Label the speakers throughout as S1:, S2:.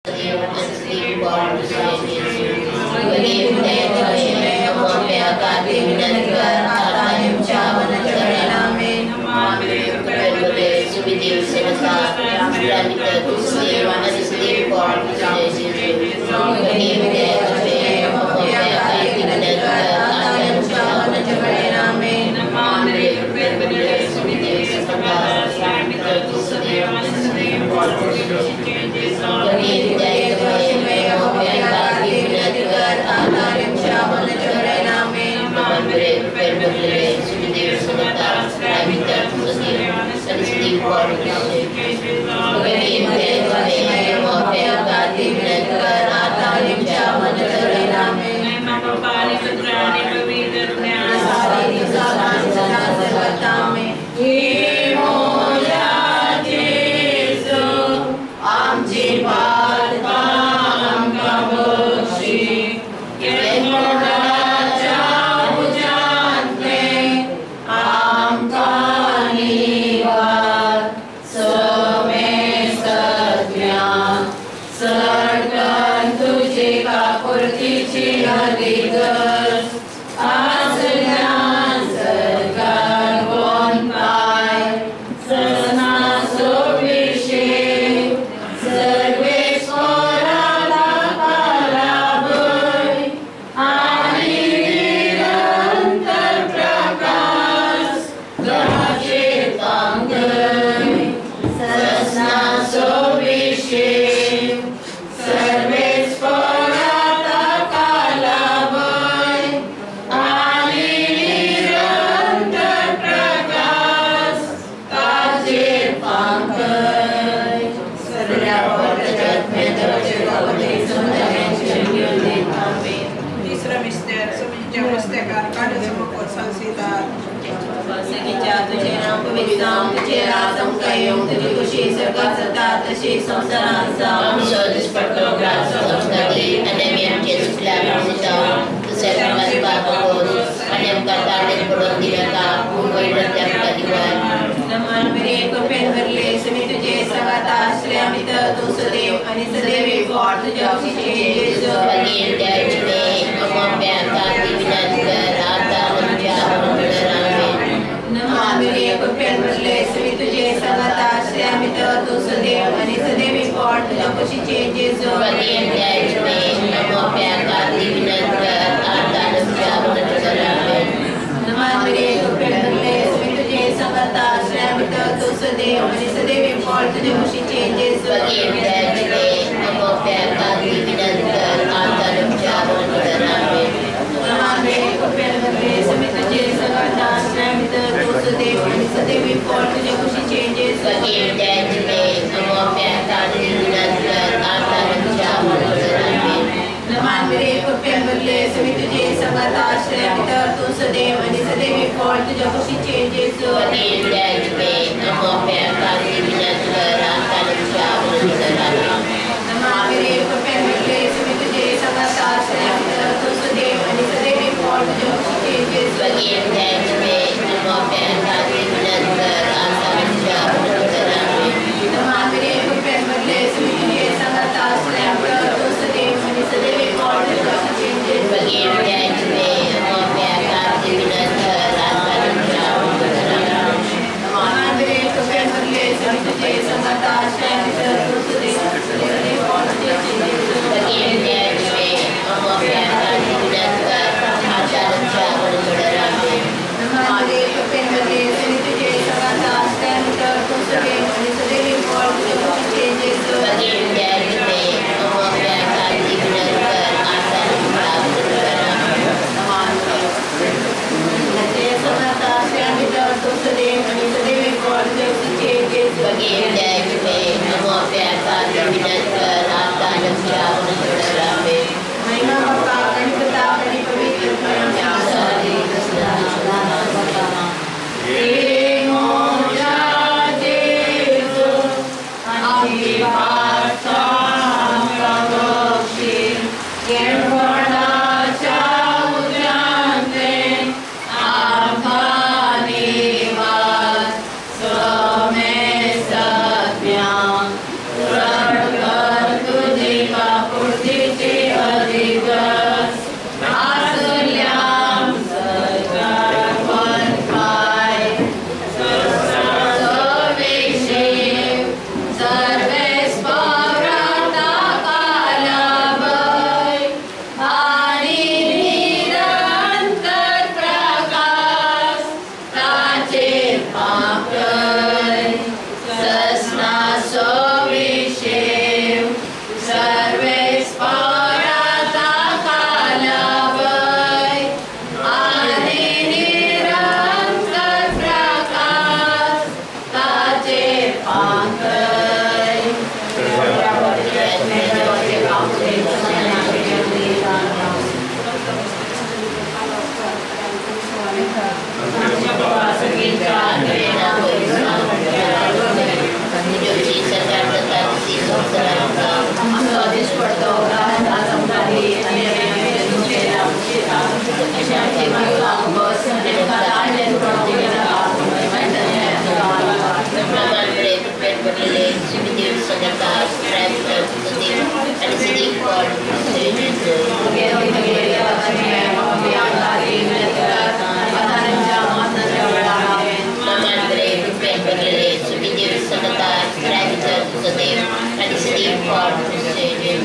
S1: तुझे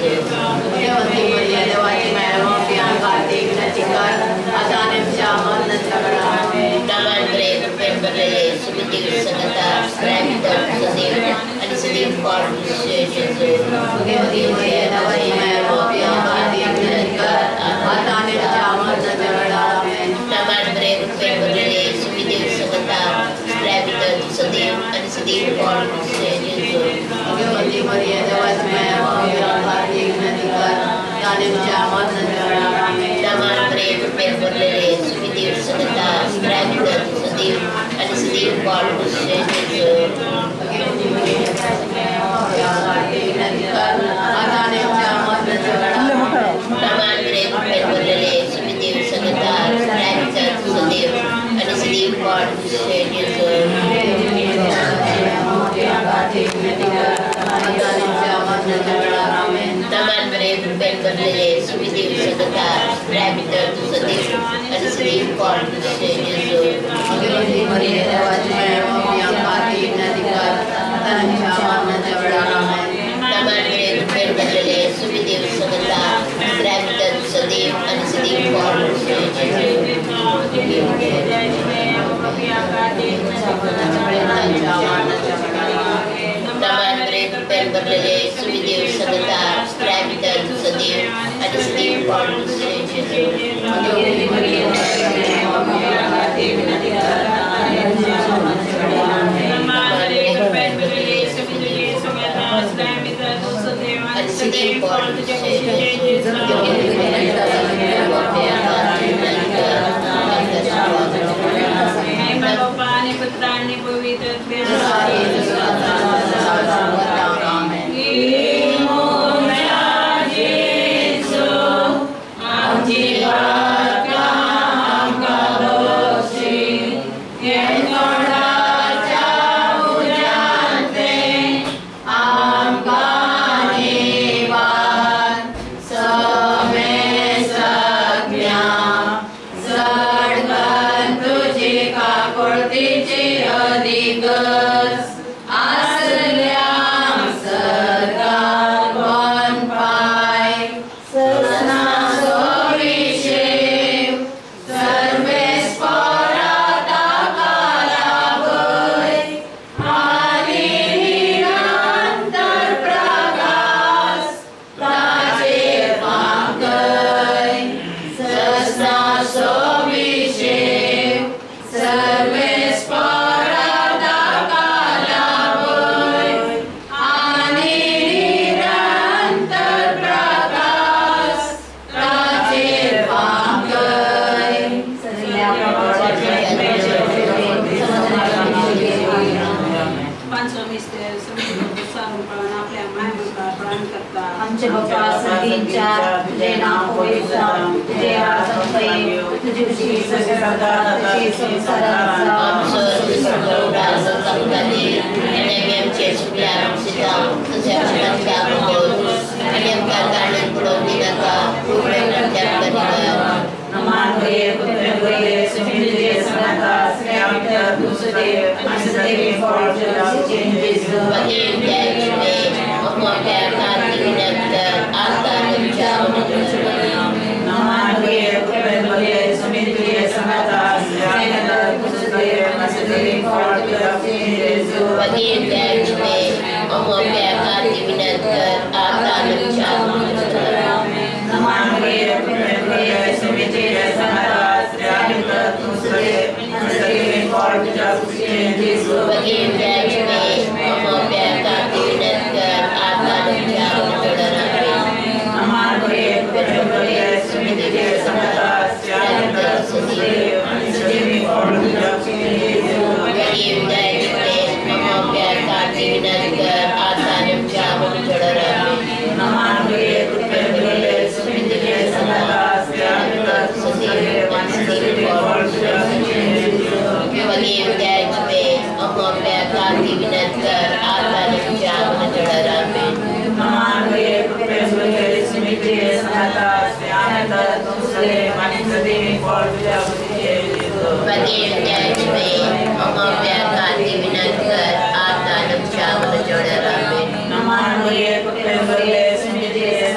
S1: Namaste.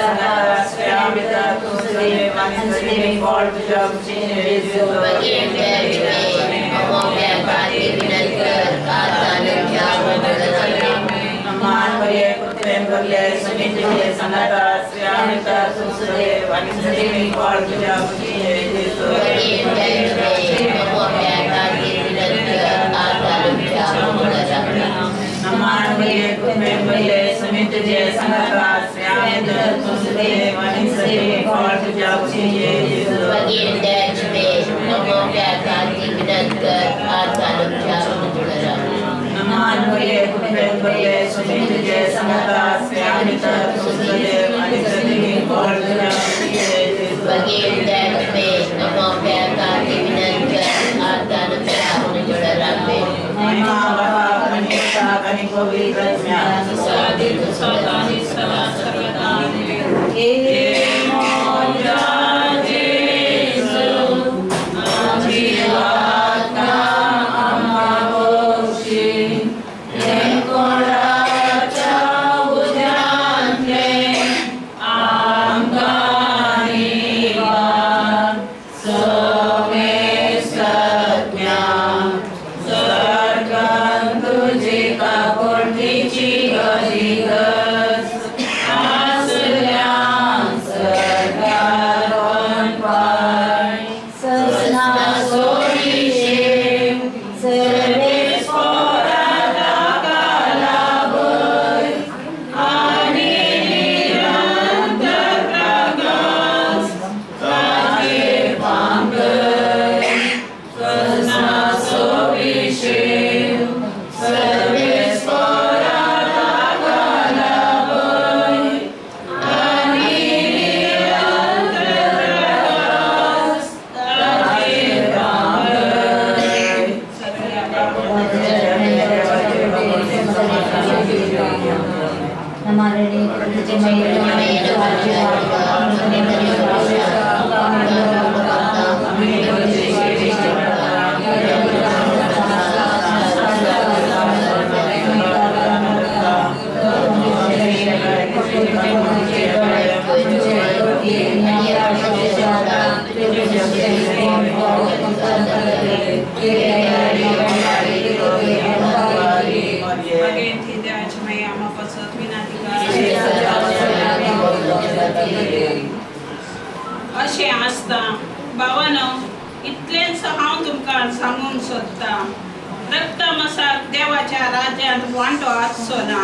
S1: अशें आसता भावानो इतलेंच हांव तुमकां सांगूंक सोदता रक्त मसाक देवाच्या राज्यांत वांटो आसचो ना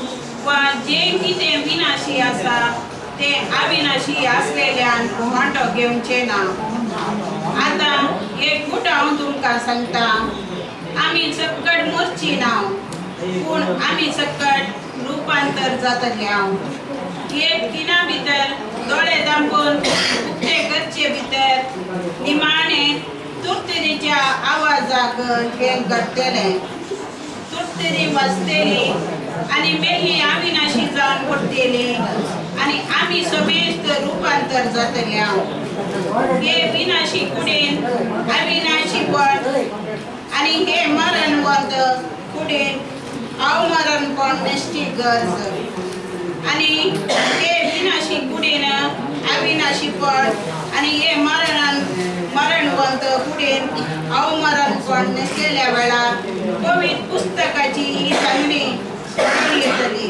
S1: वा जे कितें विनाशी आसा ते अविनाशी आसलेल्यान वांटो घेवचे ना। आतां एक गुट हांव तुमकां सांगता आमी सकट मरची ना पूण आमी सकट रूपांतर जातले एक किना भितर दोळे दांपून उक्ते करचे भितर निमाणे तुरतुरीच्या आवाजाक हे घडटले तुरतुरी वाजतली आनी मेल्ली अविनाशी जावन पडटली आनी आमी समेस्त रूपांतर जातले हे विनाशी कुडीन अविनाशीपण आनी हे मरणवंत कुडीन अवमरणपण निश्ची गरज आणि हे विनाशी कुडीन अविनाशीपण आणि हे मरणवंत कुडीन अवमरणपण नसलेल्या वेळार पवित्र पुस्तकाची ही सांगणी येतली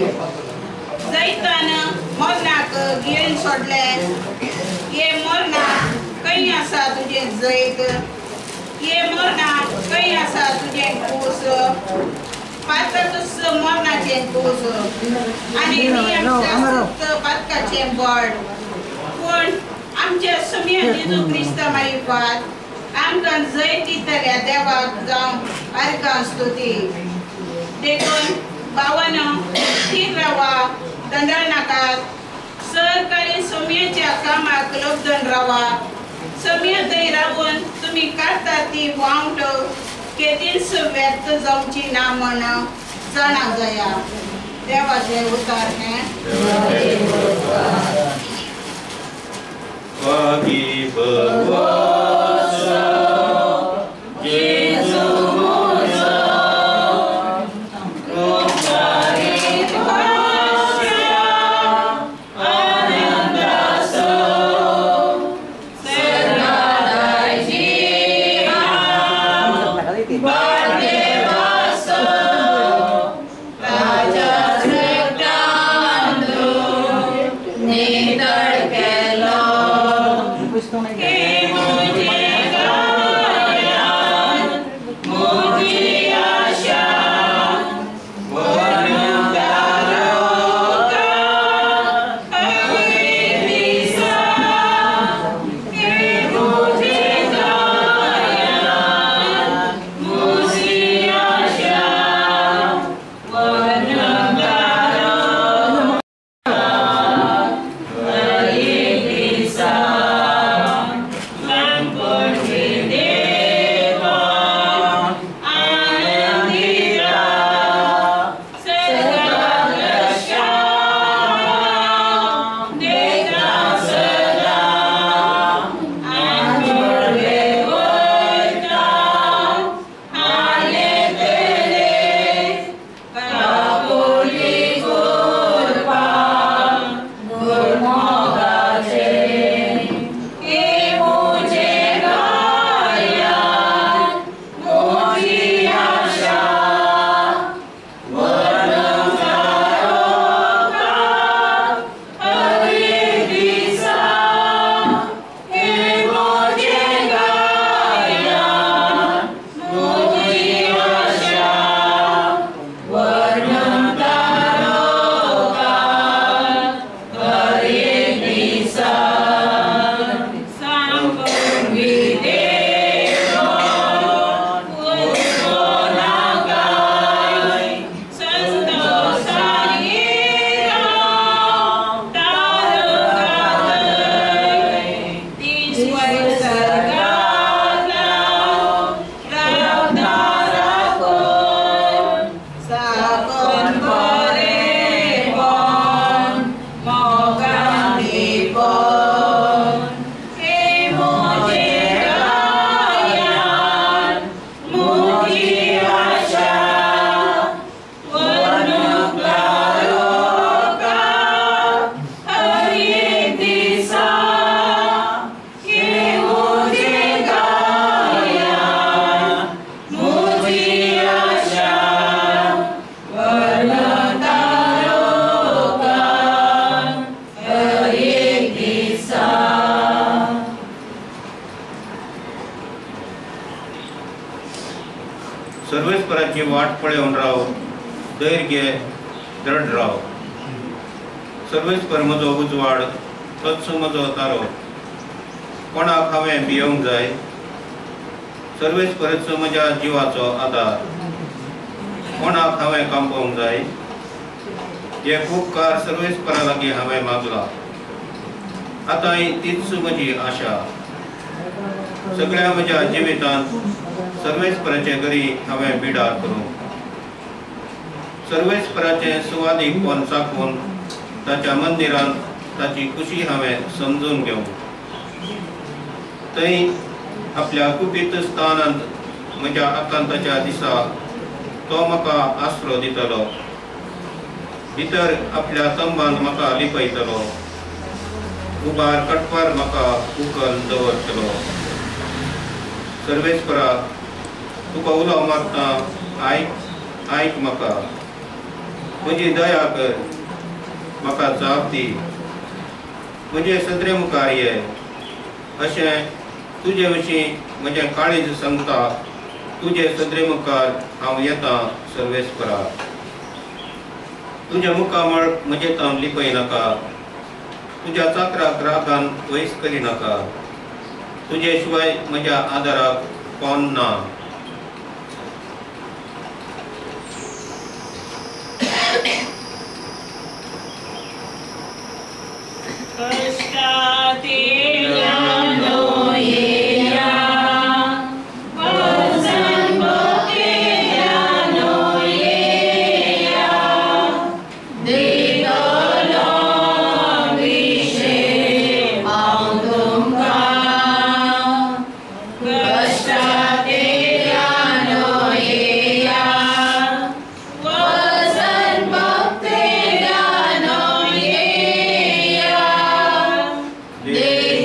S1: जैतान मरणाक घेवन सोडले हे मरणा खंय आसा तुझे जैत हे मरणा खंय आसा तुझे कूस पातकच मरणाचे कूस आणि पातकाचे बळ पण आमच्या समीर जेजू ख्रिस्त मारिफात आमकां जैत दितल्या देवाक जावं आर्गां स्तुती देखून भावानो स्थिर रावा दंडळ नाकात सहकारी समेच्या कामाक लोबदन रावा समेर थंय रावून तुमी काडटा ती वावट केदीच व्यर्थ जावची ना म्हण जाणां जाया देवाचे उतार हें
S2: आनंद सर्वेस्पराची वाट पळोवन राव, धैर्य दृढ राव. सर्वेस्पर म्हजो उजवाड, तोच म्हजो तारो, कोणाक हांवें भियोंक जाय. सर्वेस्परच म्हज्या जिवाचो आदार, कोणाक हांवें कांपोवंक जाय. हे उपकार सर्वेस्परा लागीं हांवें मागला, आतांय तीच म्हजी आशा. सगळ्या म्हज्या जिवितांत सर्वेस्पराचे घरी हांवें बिडार करूं. सर्वेस्पराचें सुवादीक पोन चाखून ताच्या मंदिरांत ताची खुशी हांवें समजून घेवं. थंय आपल्या कुपीत स्थानांत म्हज्या आकांताच्या दिसा तो म्हाका आसरो दितलो. भितर आपल्या तंबान म्हाका लिपयतलो, उबार कटपार म्हाका उखल दवरतलो. सर्वेस्परा, तुका उलोव मागता, आयक म्हाका. म्हजी दया कर, म्हाका जाप दी. म्हजे सत्रे मुखार ये. अशें तुजे विशीं म्हजें काळीज सांगता. तुजे सत्रे मुखार हांव येतां सर्वेस्परा. तुज्या मुखामळ म्हजे ताम लिपय नाका. तुज्या चाकराक रागान वयस करी नाका. तुजे शिवाय म्हज्या आदाराक कोण ना.
S3: Yeah.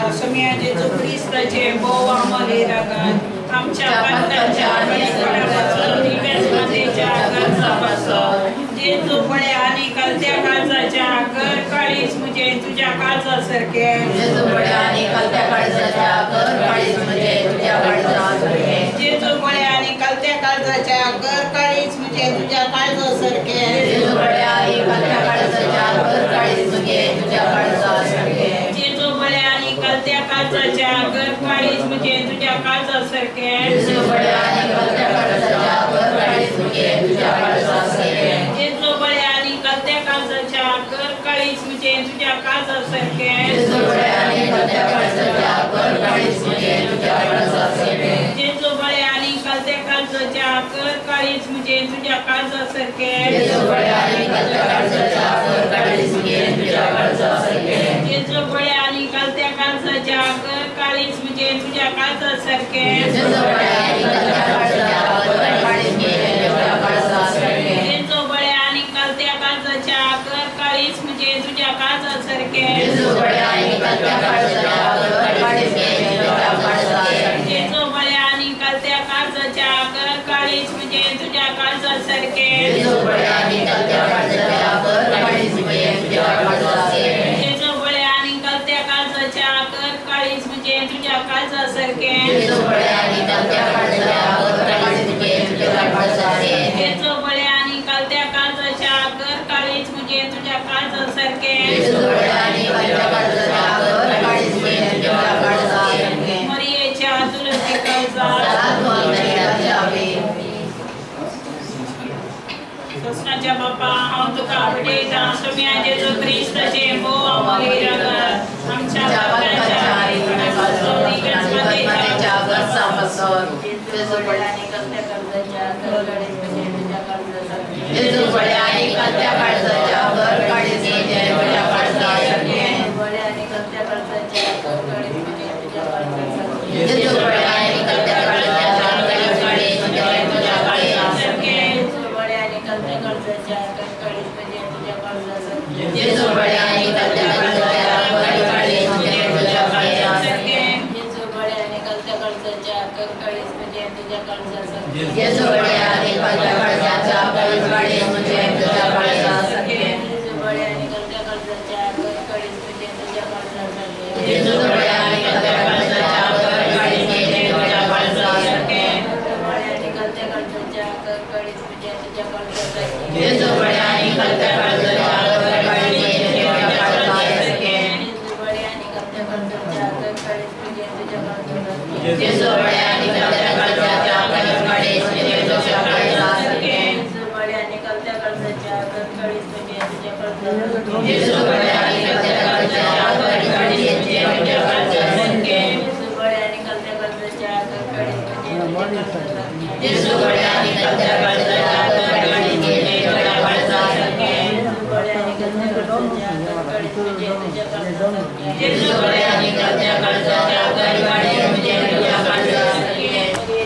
S1: सुम्या जेजू क्रिस्ताचे बोव आमले रगत आमच्या पातळच्या पडापासून दिव्यास मातेच्या गरजापासून जेजू बळे आणि कलत्या काळजाच्या घर काळीस म्हणजे तुझ्या काळजासारखे
S3: जेजू बळे आणि कलत्या काळजाच्या घर काळीस म्हणजे तुझ्या काळजासारखे
S1: जेजू बळे आणि कलत्या काळजाच्या घर काळीस म्हणजे तुझ्या काळजासारखे
S3: जेजू बळे आणि कलत्या काळजाच्या घर काळीस म्हणजे तुझ्या काळजासारखे
S1: जेजू बळे आणि कलत्या काळजाच्या घर काळीस म्हणजे तुझ्या काळजासारखे
S3: जेजू बळे आणि कलत्या काळजाच्या घर काळीस म्हणजे तुझ्या काळजासारखे
S1: जेजू बळे आणि कलत्या काळजाच्या घर काळीस म्हणजे तुझ्या काळजासारखे
S3: जेजू बळे आणि कलत्या काळजाच्या घर काळीस म्हणजे तुझ्या काळजासारखे
S1: जेजू बळे आणि कलत्या काळजाच्या घर काळीस म्हणजे तुझ्या काळजासारखे
S3: जेजू बळे आणि कलत्या काळजाच्या घर काळीस म्हणजे तुझ्या काळजासारखे
S1: जेजू बळे आणि कलत्या काळजाच्या घर काळीस म्हणजे तुझ्या काळजासारखे
S3: जेजू बळे आणि कलत्या काळजाच्या घर काळीस म्हणजे तुझ्या काळजासारखे
S1: जेजू बळे आणि कलत्या काळजाच्या घर काळीस म्हणजे तुझ्या काळजासारखे
S3: जेजू बळे आणि कलत्या काळजाच्या घर काळीस म्हणजे तुझ्या काळजासारखे
S1: जेजू बळे आणि कलत्या काळजाच्या घर काळीस म्हणजे तुझ्या काळजासारखे
S3: जेजू बळे आणि कलत्या काळजाच्या घर काळीस म्हणजे तुझ्या काळजासारखे
S1: जेजू बळे आणि कलत्या काळजाच्या घर काळीस म्हणजे तुझ्या काळजासारखे
S3: जेजू बळे आणि कलत्या काळजाच्या घर काळीस म्हणजे तुझ्या काळजासारखे
S1: जेजू बळे आणि कलत्या काळजाच्या घर काळीस म्हणजे तुझ्या काळजासारखे
S3: जेजू बळे आणि कलत्या काळजाच्या घर काळीस म्हणजे तुझ्या काळजासारखे
S1: मरियेच्या तुलसी काळजा
S3: साधू आमच्या जावे
S1: कृष्णाच्या बाप्पा हांव तुका आवडीता सुम्या जेजू क्रिस्ताचे बोव आमले रगत आमच्या पातळच्या पडापासून दिव्यास मातेच्या
S3: गरजापासून जेजू बळे आणि कलत्या काळजाच्या घर काळीस म्हणजे तुझ्या काळजासारखे जेजू बळे आणि कलत्या काळजाच्या घर काळीस म्हणजे तुझ्या काळजासारखे बळे आणि कलत्या काळजाच्या घर काळीस म्हणजे तुझ्या काळजासारखे जेजू बळे आणि कलत्या काळजाच्या घर काळीस म्हणजे तुझ्या काळजासारखे जेजू बळे आणि कलत्या काळजाच्या घर काळीस म्हणजे तुझ्या काळजासारखे जेजू बळे आणि कलत्या काळजाच्या घर काळीस म्हणजे तुझ्या काळजासारखे जेजू बळे आणि कलत्या काळजाच्या घर काळीस म्हणजे तुझ्या काळजासारखे जेजू बळे आणि कलत्या काळजाच्या घर काळीस म्हणजे तुझ्या काळजासारखे जेजू बळे आणि कलत्या काळजाच्या घर काळीस म्हणजे तुझ्या काळजासारखे जेजू बळे आणि कलत्या काळजाच्या घर काळीस म्हणजे तुझ्या काळजासारखे जेजू बळे आणि कलत्या काळजाच्या घर काळीस म्हणजे तुझ्या काळजासारखे जेजू बळे आणि कलत्या काळजाच्या घर काळीस म्हणजे तुझ्या काळजासारखे जेजू बळे आणि कलत्या काळजाच्या घर काळीस म्हणजे तुझ्या काळजासारखे जेजू बळे आणि कलत्या काळजाच्या घर काळीस म्हणजे तुझ्या काळजासारखे जेजू बळे आणि कलत्या काळजाच्या घर काळीस म्हणजे तुझ्या काळजासारखे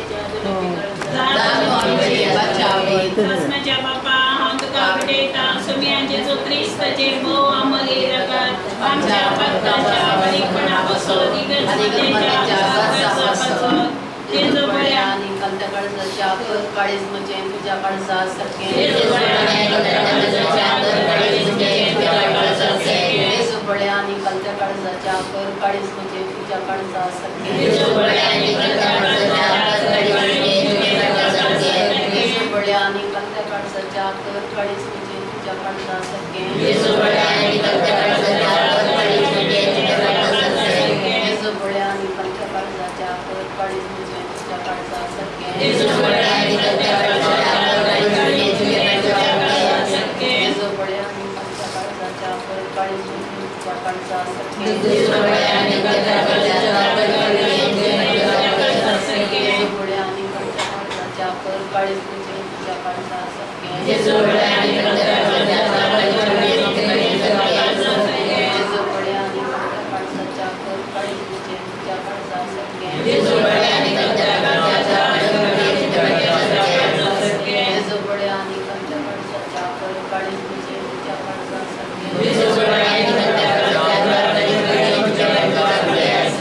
S3: साधू आमची बचावे
S1: कृष्णाच्या बाप्पा हांव तुका आवडीता सुम्या जेजू क्रिस्ताचे बोव आमले रगत आमच्या पातळच्या पडापासून दिव्यास मातेच्या गरजापासून जेजू बळे
S3: आणि कलत्या काळजाच्या घर काळीस म्हणजे तुझ्या काळजासारखे
S1: जेजू बळे आणि कलत्या काळजाच्या घर काळीस म्हणजे तुझ्या काळजासारखे
S3: जेजू बळे आणि कलत्या काळजाच्या घर काळीस म्हणजे तुझ्या काळजासारखे
S1: जेजू बळे आणि कलत्या काळजाच्या घर काळीस म्हणजे तुझ्या काळजासारखे
S3: जेजू बळे आणि कलत्या काळजाच्या घर काळीस म्हणजे तुझ्या काळजासारखे
S1: जेजू बळे आणि कलत्या काळजाच्या घर काळीस म्हणजे तुझ्या काळजासारखे
S3: जेजू बळे आणि कलत्या काळजाच्या घर काळीस म्हणजे तुझ्या काळजासारखे
S1: जेजू बळे आणि कलत्या काळजाच्या घर काळीस म्हणजे तुझ्या काळजासारखे
S3: जेजू बळे आणि कलत्या काळजाच्या घर काळीस म्हणजे तुझ्या काळजासारखे
S1: जेजू बळे आणि कलत्या काळजाच्या घर काळीस म्हणजे तुझ्या काळजासारखे
S3: जेजू बळे आणि कलत्या काळजाच्या घर काळीस म्हणजे तुझ्या काळजासारखे
S1: जेजू बळे आणि कलत्या काळजाच्या घर काळीस म्हणजे तुझ्या काळजासारखे
S3: जेजू बळे आणि कलत्या काळजाच्या घर काळीस म्हणजे तुझ्या काळजासारखे
S1: जेजू बळे आणि कलत्या काळजाच्या घर काळीस म्हणजे तुझ्या काळजासारखे
S3: जेजू बळे आणि कलत्या काळजाच्या घर काळीस म्हणजे तुझ्या काळजासारखे
S1: जेजू बळे आणि कलत्या काळजाच्या घर काळीस म्हणजे तुझ्या काळजासारखे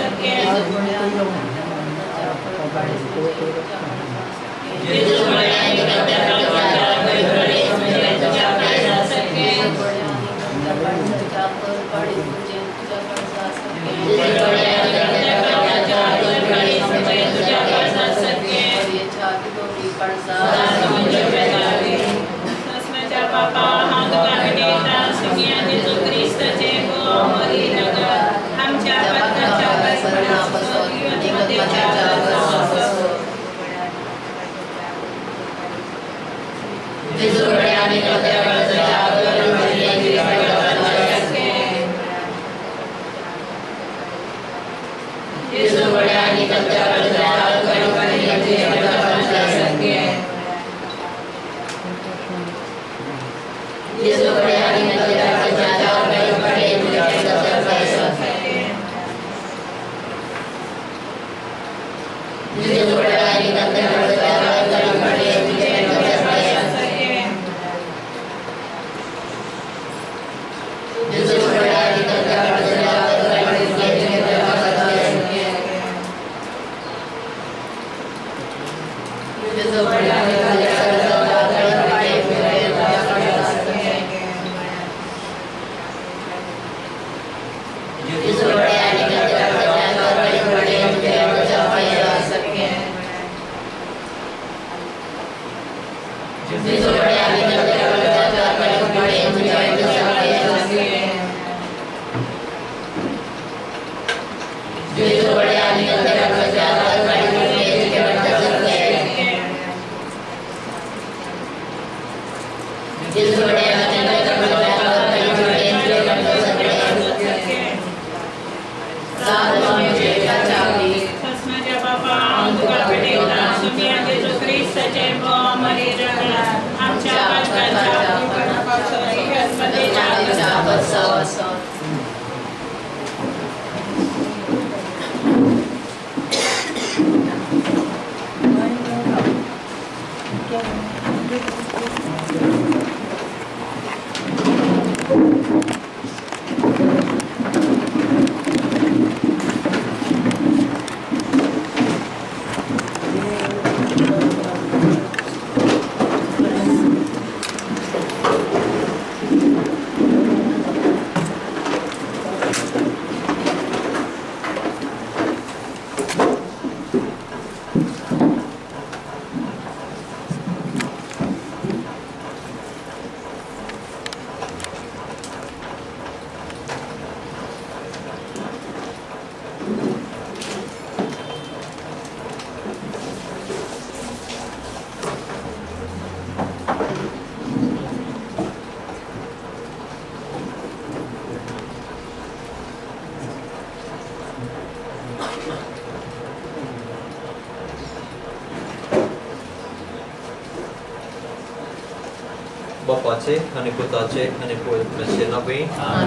S4: Bapaचे आणि पुताचे आणि पवित्राचे नावे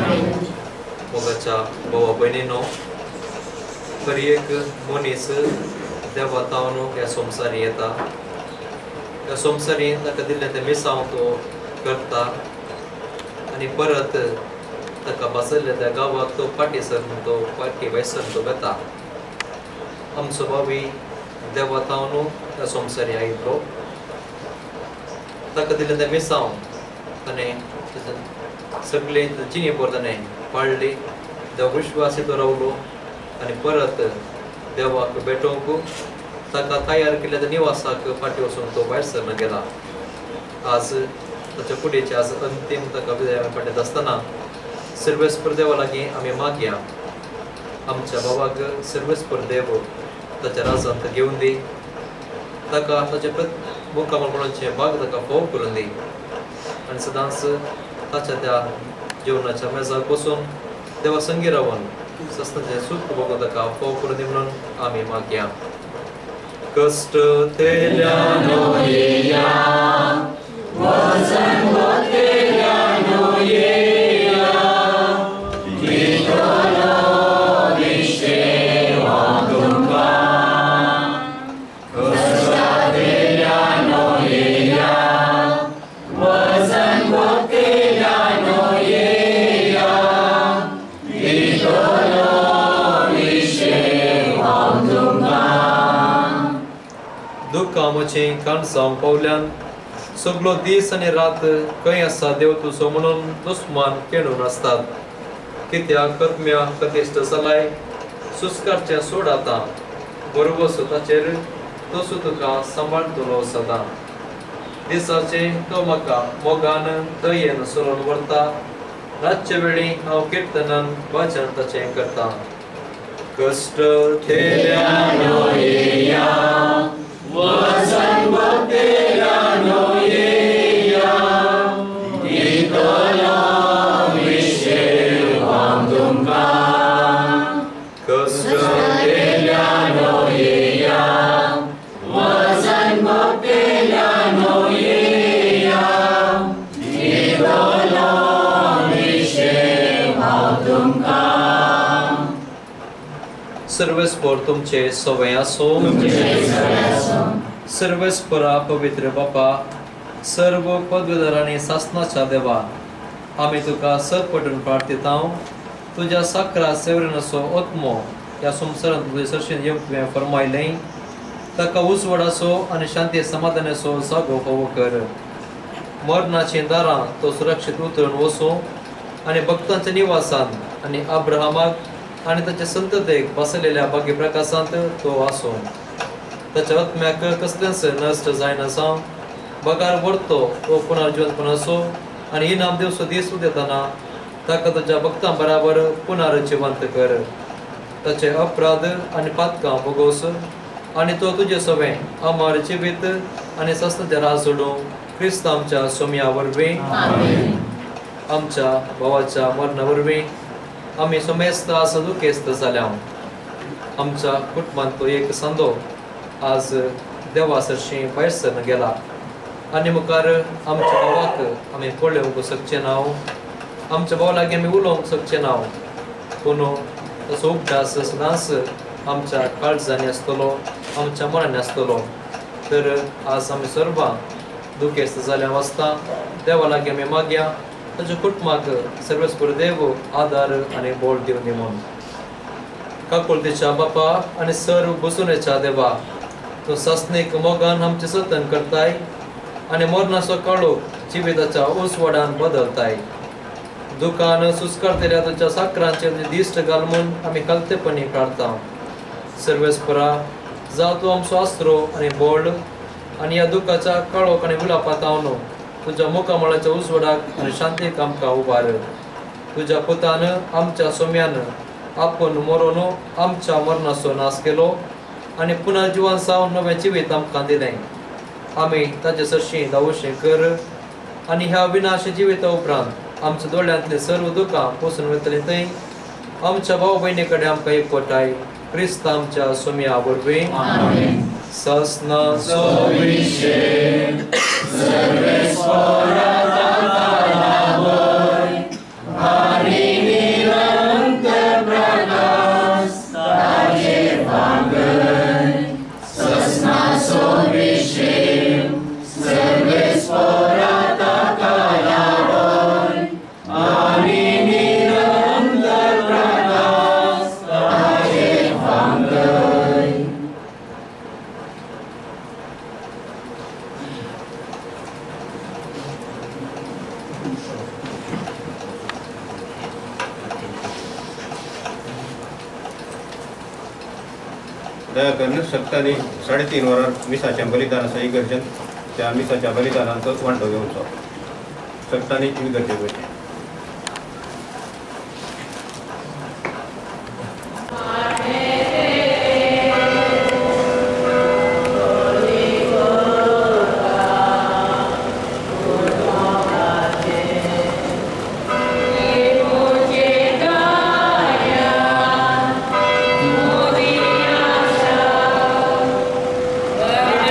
S4: मोगाच्या भावा बहिणीनो खरी एक मनीस देवातावनो ह्या संवसारी येता ह्या संवसारी ताका दिल्लें तें मिसांव तो करता आनी परत ताका बसयल्ल्या त्या गांवाक तो फाटी वयसर तो वेता आमचो भावी देवातावनो ह्या संवसारी आयिल्लो ताका दिल्लें तें मिसांव ताणें सगळे जिणे भर ताणें पाळली देव विश्वासी तो रावलो आनी परत देवाक भेटोवंक ताका तयार केल्ल्या त्या निवासाक फाटी वचून तो भायर सरन गेला आज ताच्या फुडेची आज अंतीम ताका विदाय फाटीत आसतना सर्वेस्पर देवा लागीं आमी मागया आमच्या बाबाक सर्वेस्पर देव ताच्या राजांत घेवन दी ताका ताचे मुखामळपणाचे भाग ताका फोव करून दी आनी सदांच ताच्या त्या जेवणाच्या मेजाक बसून देवा संगी रावन सस्ताचें सूख भोगून ताका फोव करून दी म्हणून आमी मागया कष्ट तेल्यानो येया वचन तेल्यानो येया विठोलो विशेवा तुमका कष्ट तेल्यानो येया वचन तेल्यानो येया विठोलो विशेवा तुमका तुका म्हजे काणसांव पावल्यान सगळो दीस आनी रात खंय आसा देव तुजो म्हणून दुस्मान केणून आसतात. कित्याक आत्म्या कतिश्ट चलाय सुस्कारचें सोड आतां बरोबर ताचेर तसो तुका सांबाळटलो सदां. दिसाचे तो म्हाका मोगान दयेन सरोन व्हरता. रातचे वेळी हांव किर्तनान वाचन ताचें करता. कष्ट थेल्यानो येया वचन भक्तेल्यानो येया दितलो विशेष हांव तुमकां. कष्ट थेल्यानो येया वचन भक्तेल्यानो येया दितलो विशेष हांव तुमकां. सर्वेस्पर तुमचे सवय आसो. सर्वेस्परा पवित्र बापा सर्व पदवीधरांनी सासनाच्या देवा आमी तुका सरपटून प्रार्थिता. तुज्या साकरा सेवरेनाचो आत्मो ह्या संवसारांत तुजे सरशेन येवंक तुवें फरमायलें. ताका उजवाडाचो आनी शांती समाधानाचो जागो फावो कर. मरणाची दारां तो सुरक्षीत उतरून वचो आनी भक्तांच्या निवासान आनी अब्राहमाक आनी ताच्या संततेक बसलेल्या भाग्य प्रकाशांत तो आसो. ताच्या आत्म्याक कसलेंच नश्ट जायना जावं. बगार व्हरतो तो पुनर्जिवंतपण असो आनी इनाम दिवचो दीस उदेताना ताका तुज्या भक्तां बराबर पुनर्जिवंत कर. ताचे अपराध आनी पातकां भोगोस आनी तो तुजे सवें अमर जिवीत आनी सस्तें रास सोडूं क्रिस्त आमच्या सोम्या वरवीं आमच्या भावाच्या मरणा वरवीं आमी समेस्त आस दुखेस्त जाल्या. आमच्या कुटुंबांत तो एक सांदो आज देवा सरशी भायर सरन गेला आनी मुखार आमच्या भावाक आमी पळोवंक शकचे ना. आमच्या भावा लागीं आमी उलोवंक शकचे ना. पूण तसो उपदास सदांच आमच्या काळजांनी आसतलो आमच्या मनांनी आसतलो. तर आज आमी सर्वां दुखेस्त जाल्या वाचता देवा लागीं आमी मागया ताच्या कुटुंबाक सर्वेस्पर देव आदार आनी बोल दिवन दी म्हूण. काकुळतेच्या बापा आनी सर्व बसुनेच्या देवा तो सासणीक मोगान आमचें जतन करताय आनी मरणाचो काळोख जिविताच्या उसवाडान बदलताय. दुकान सुस्कारतेल्या तुज्या साकरांचे दिश्ट घाल म्हूण आमी खालतेपणी प्रार्थना. सर्वेस्परा जावं तूं आमचो आसरो आनी बोल आनी ह्या दुखाच्या काळोख आनी विलापांत न्हू तुज्या मुखामळाच्या उसवडाक आनी शांतीक आमकां उबार. तुज्या पुतान आमच्या सोम्यान आपूण मरून आमच्या मरणाचो नाश केलो आनी पुनर्जिवन जावन नवें जिवीत आमकां दिलें. आमी ताचे सरशी दावोशें कर आनी ह्या विनाश जिविता उपरांत आमच्या दोळ्यांतली सर्व दुखां पुसून वतलीं थंय आमच्या भाव भयणी कडेन आमकां एकवटाय क्रिस्त आमच्या सोम्या वरवीं. सासनाचो विशेष
S2: दया करून सत्तानी 3:30 वरार मिसाच्या बलिदान आसा इगर्जेन त्या मिसाच्या बलिदानांचो वांटो घेवचो. सत्तानी इगर्जे वयचे.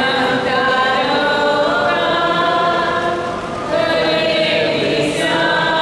S3: Yeah.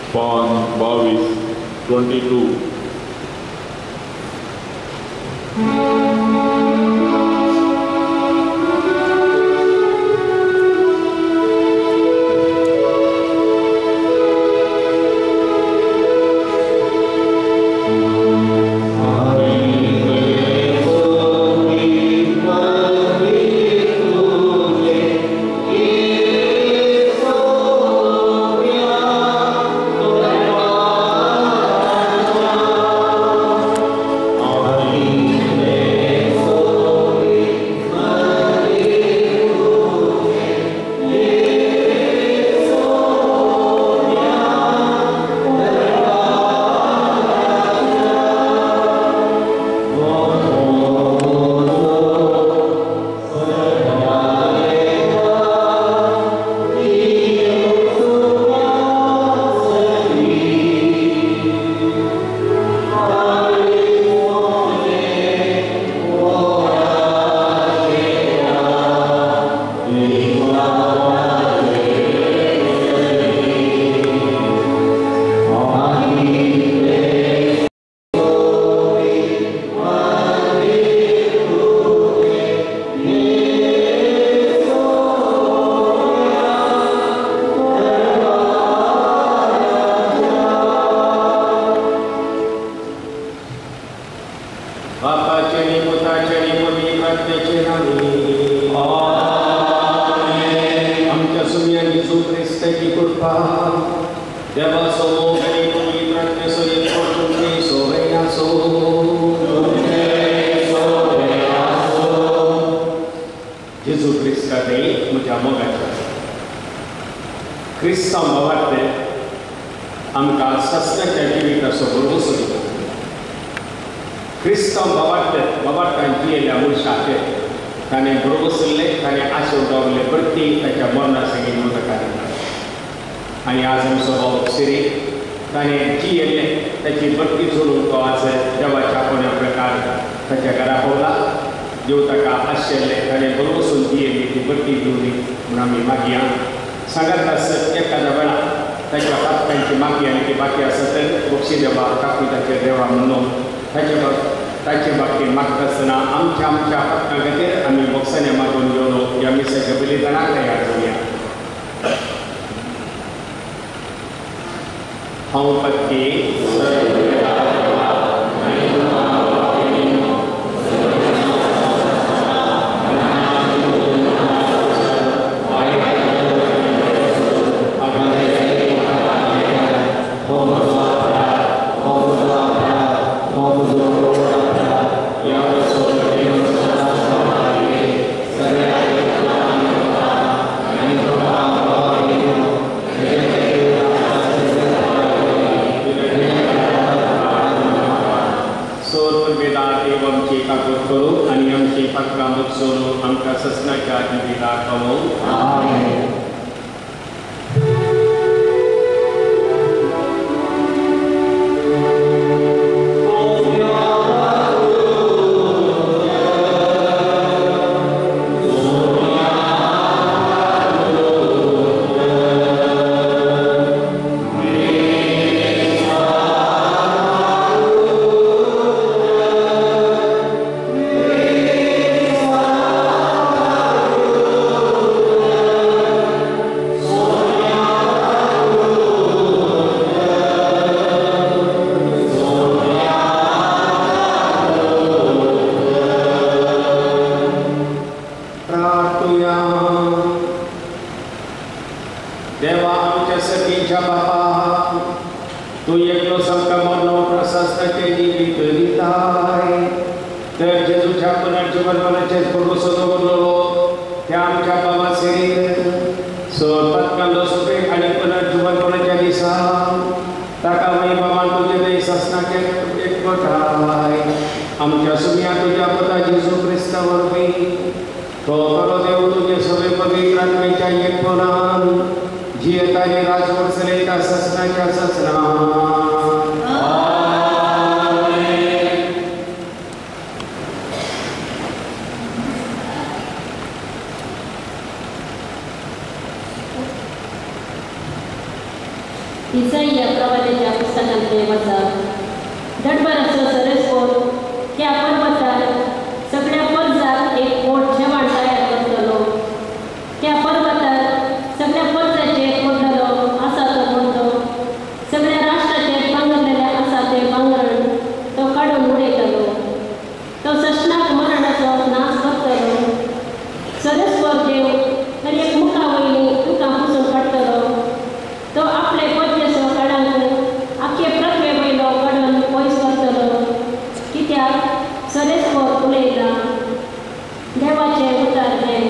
S5: पान 22
S6: इसाई या प्रवाद्याच्या पुस्तकांतले वचा धडभराचो सरस्वत ह्या पर्वतार सगळ्या पर्जाक एक मोठ जेवण तयार करतलो. त्या पर्वतार सगळ्या पर्जाचे कोंडलो आसा तो कोंडो, सगळ्या राष्ट्राचे पांगरलेले आसा ते पांगरण तो काडून उडयतलो. तो सशनाक मरणाचो नाश करतलो. सरस्वत देव हर एक मुखा वयली तुका पुसून काडटलो. तो आपले पद्यसो काडांक आख्खे प्रक्वे वयलो काडून पयस करतलो. कित्याक सरस्वत उलयता देवाचे उतारले.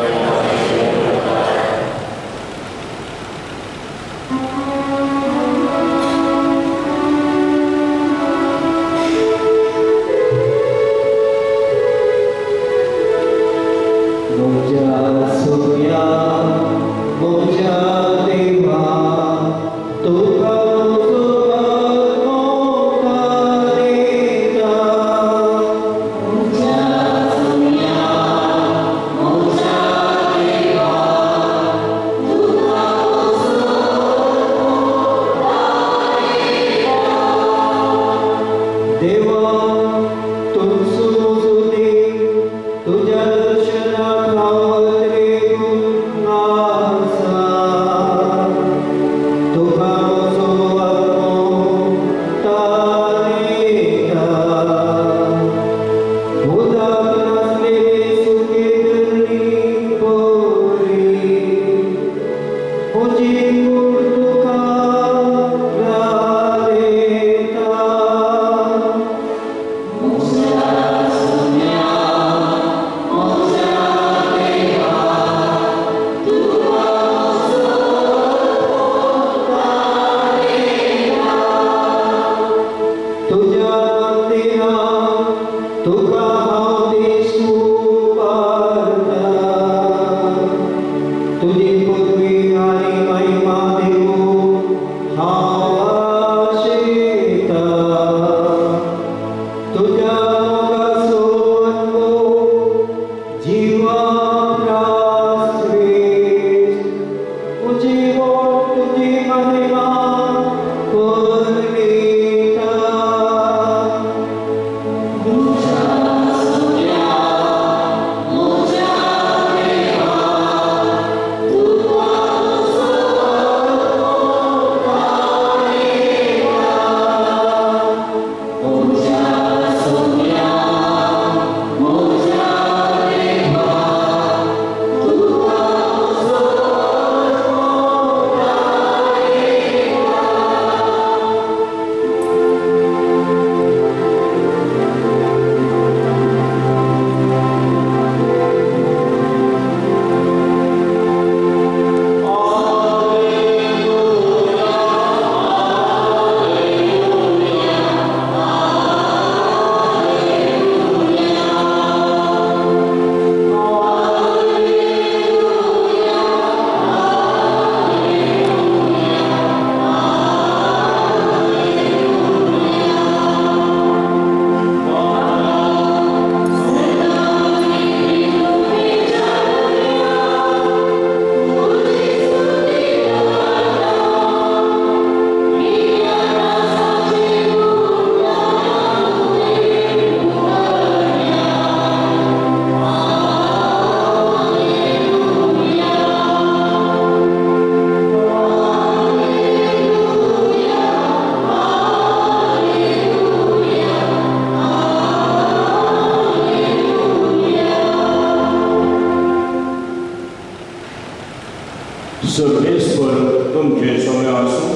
S7: सगळेस्वर तुमचे सगळे आसूं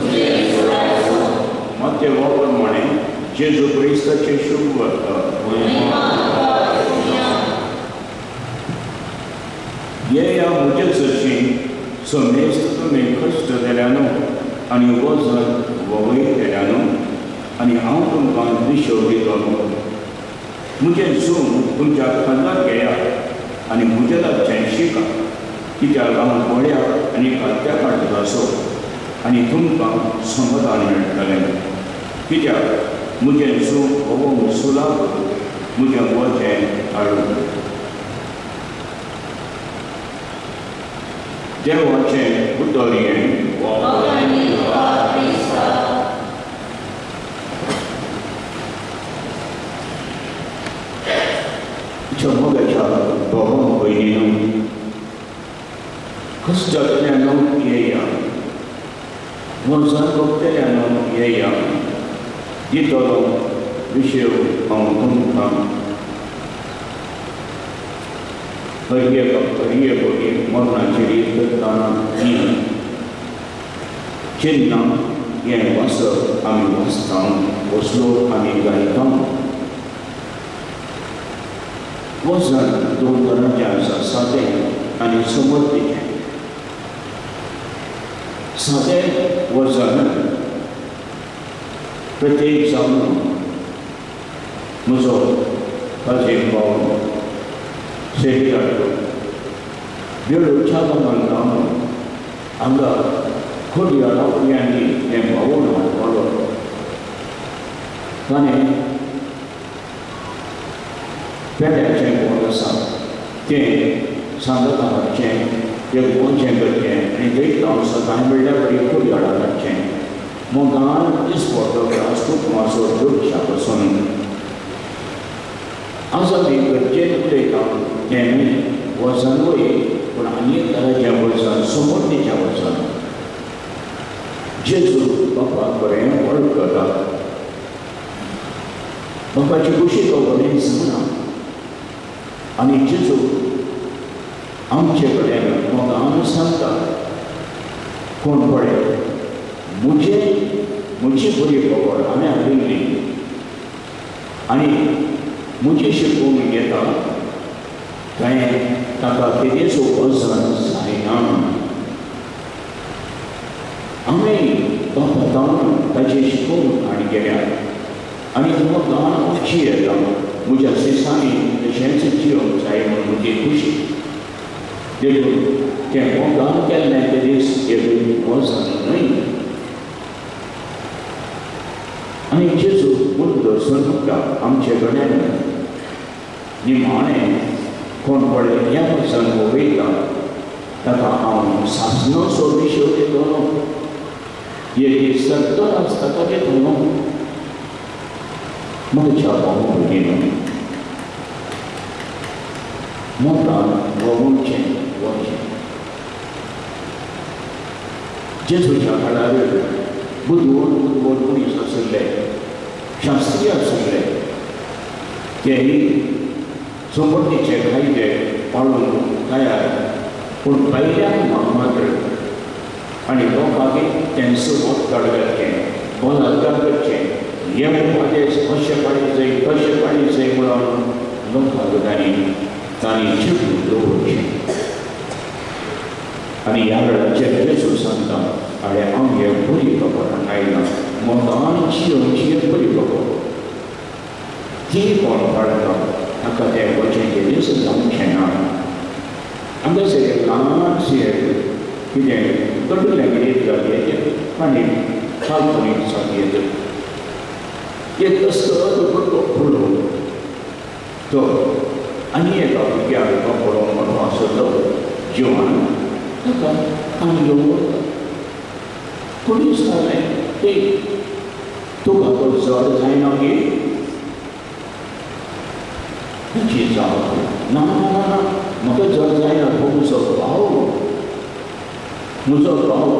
S7: मात ते प्रमाणे जेजू क्रिस्ताचे शुभ वर्ता या म्हज्या चर्चेन समेस्त तुमी कश्ट केल्यानो आनी वजन वगैरे केल्यानो आनी हांव तुमकां दिशो दितलो. म्हजें सून तुमच्या खांदार घेयात आनी म्हज्या लागच्यान शिका, कित्याक हांव बळ्याक आनी कात्या काडटलो आसो आनी तुमकां समाधान मेळटलें. कित्याक म्हजें सूख हो सुलाभ, म्हजें वजें हाडून. देवाचें उतर हें Kustadliano yeya, Mozan Kopteliano yeya, Ditolo Vishu Mangumpa, Pariya Bodi, Morna Chiri, Tana, Nina, Chinna, Yen Wasa, Ami Wastam, Oslo, Ami Gaitam, Mozan Dundana Jasa Sade, and it's somewhat big. Sade was a pretty example. Muzo, Pajim Ball, Sekitato, Biru Chalaman, Anga, Kodia, Yandi, and Bawana, Polo. Kane, Peta Chen on the sun, King, Sandaka Chen. Jab one chamber chain, and great towns of time builder very good yard chain. Mongan is photographed to Maso Duke Chapason. As a big jet down, Jamie was on the way for Anya Javasan, somewhat the Javasan. Jesu, Papa, Korean, or Kata. Papa Chibushi over in Samana. And Jesu. आमचे कडेन मोगान सांगता कोण पडे मुझे बरी खबर हांवें हाडिल्ली आनी मुझे शिकून घेता काय ताका कितेंच वचन जायना हांवें ताका ताचे शिकून हाड गेल्या आनी मोगान उची येता म्हज्या सिसांनी तशेंच जियोंक जाय म्हूण म्हजी खुशी देखो क्या मोगान केल्लें ते दीस एक वचन न्हय आनी जेजू मुद्दो सोडटा आमचे कडेन निमाणें कोण पडले ह्या वचन वयता ताका हांव सासणोचो विशय दितो एक सत्तर आसता तो दितो म्हज्या भाव भगिनी मोगान वळूचें जेजूच्या काळार बुधवण मनीस आशिल्ले शास्त्रीय आशिल्ले तेही संपत्तीचे कायदे पाळून तयार पूण पयल्याक मात्र आनी लोकांक तेंचो वोट काडपाचें बलात्कार करचें हे आदेश कशें पाळी जाय म्हणून लोकांक तांणी चिंतून दवरचें आनी ह्या वेळाचेर जेजू सांगता अरे हांव हे बरी खबर आयला मोगान जियोंची बरी खबर ती कोण पाळटा ताका तें वचन केलेंच जावचें ना हांगासर ल्हानशें कितें कडलें कितें जालें आनी काल्पनीक सांगेत एक असलो भुरगो पडलो तो आनी एका भुरग्याक पळोवन म्हणून आसलो जिवान ताका आनी घेवन कोणी सांगलें ते तुका तो जड जायना गे ताची जाप ना म्हाका जड जायना तो म्हजो भाव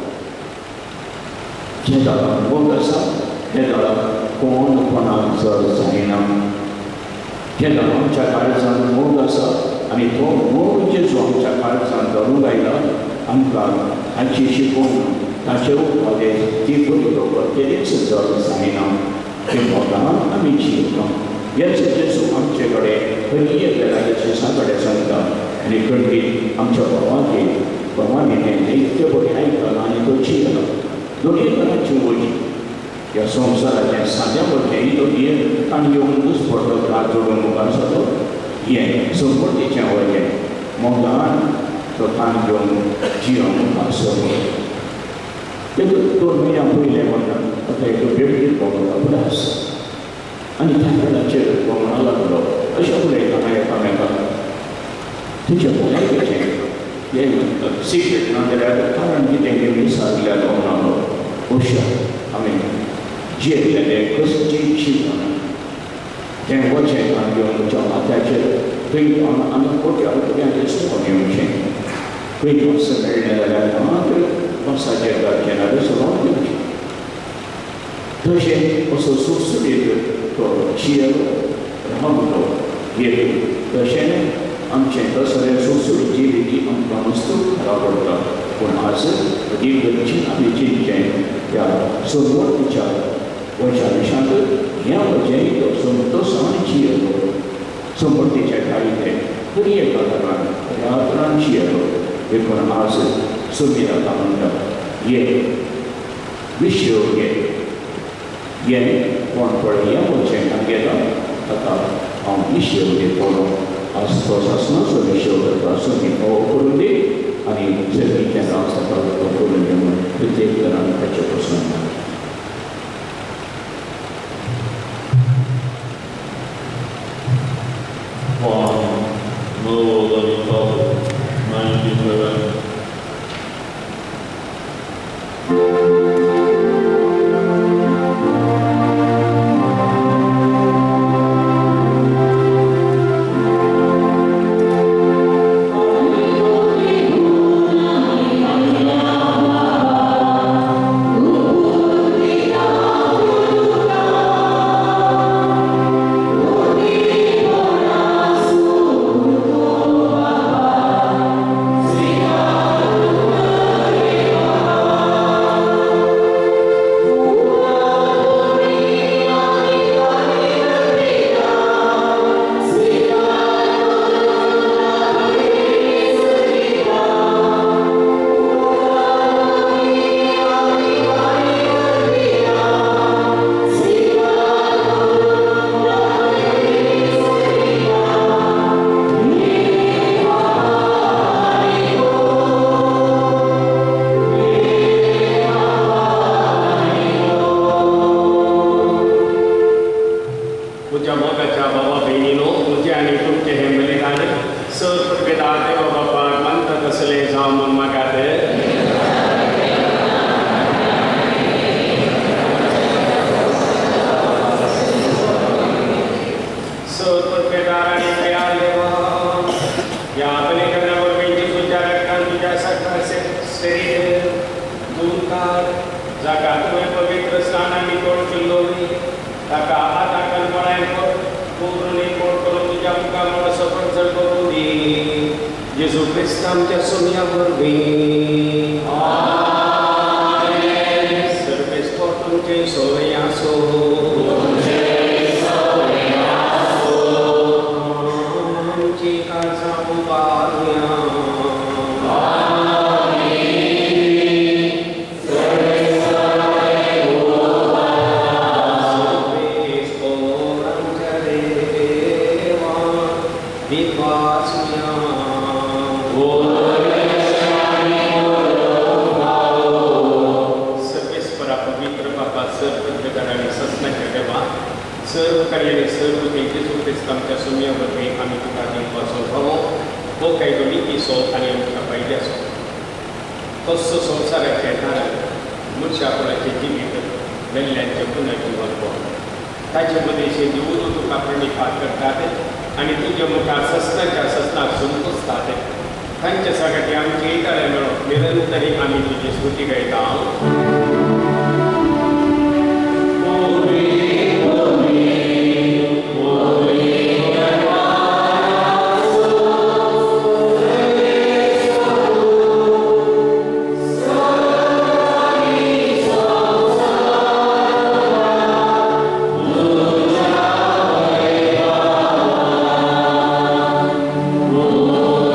S7: जे दाराक मोग आसा ते दाराक कोण कोणाक जड जायना जे दाराक आमच्या काळजांत मोग आसा आनी तो मोग जेजू आमच्या काळजांत धरूंक आयला आमकां ताची शिकवण ताचे उपदेश ती बरी खबर केलीच जड जायना ते मोगान आमी जियेता हेच जेजू आमचे कडेन खरी वेळाचे सांगडे सांगता आनी खंडीत आमच्या भावांनी तें दैत्य बरें आयकलां आनी तो जियेला दोनी तरांची वजी ह्या संवसाराचें साद्या वटेन दोनी आनी येवन दुस्पट हात जोडून मुखार सरलो हें संपत्तीचें वजें मोगान तो तान घेवन जियोन मुखार सरलो देखून 2 म्हयन्या पयलें म्हणटा आतां एक बेगीन भोंवता उदास आनी त्या वेळाचेर भोंवणा लागलो अशें उलयता एकामेकाक तुज्या भलायकेचें हें सिक्रेट ना जाल्यार कारण कितें तें विचारल्यार भोंवणालो अशें आमी जियेलेलें कसलीं जीवन तें वचें घेवन म्हज्या माथ्याचेर थंय आमी कोट्या रुपयांचें सुखोन येवचें quindi possa meglio dalla madre, possa cercare che la risoluzione. Dove posso sostituire con cielo, ramulo, ieri, dove आमचे सगळे सोसून जिविती आमकां मस्तूक रावडटा पूण आज देवची आमी चिंतचें त्या सोमवतीच्या वैशाख ह्या वजेन संतोषान जियेलो सोमवतीच्या काळीचे तरी एका तरान रात्रान जियेलो देखून आज सोमिरा म्हणटा ये विश्व ये कोण पळय ह्या वजेन गेलो ताका हांव विश्व पळो as cosas no son yo de razón que no ocurre a ni se dice a hasta para que ocurre en el tiempo de la fecha personal.
S5: Juan, nuevo David, 97.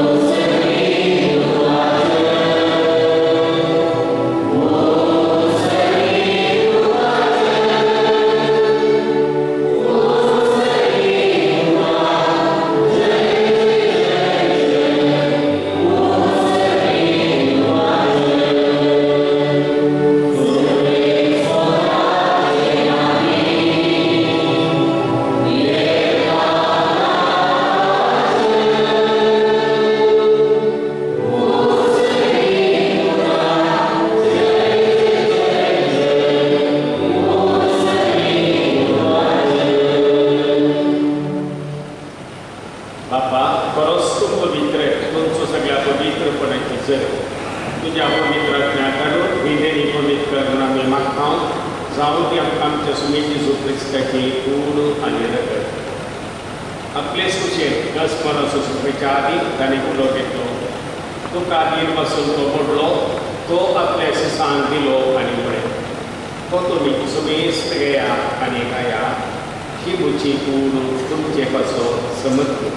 S8: Oh सगळ्या पवित्रपणाची जर तुझ्या पवित्रात्म्याकडून विधेनी पवित्र करून आम्ही मागता जाऊन ती आमच्या सुमेची जो क्रिस्ताची पूर्ण आणि रगत आपले सुशेर गसपण सुशेच्या आधी त्याने फुलो घेतलो तो कादीर पासून तो पडलो तो आपल्याशी सांग दिलो आणि म्हणे तो तुम्ही सुमेस्त गया आणि गाया ही मुची पूर्ण तुमचे पासून समज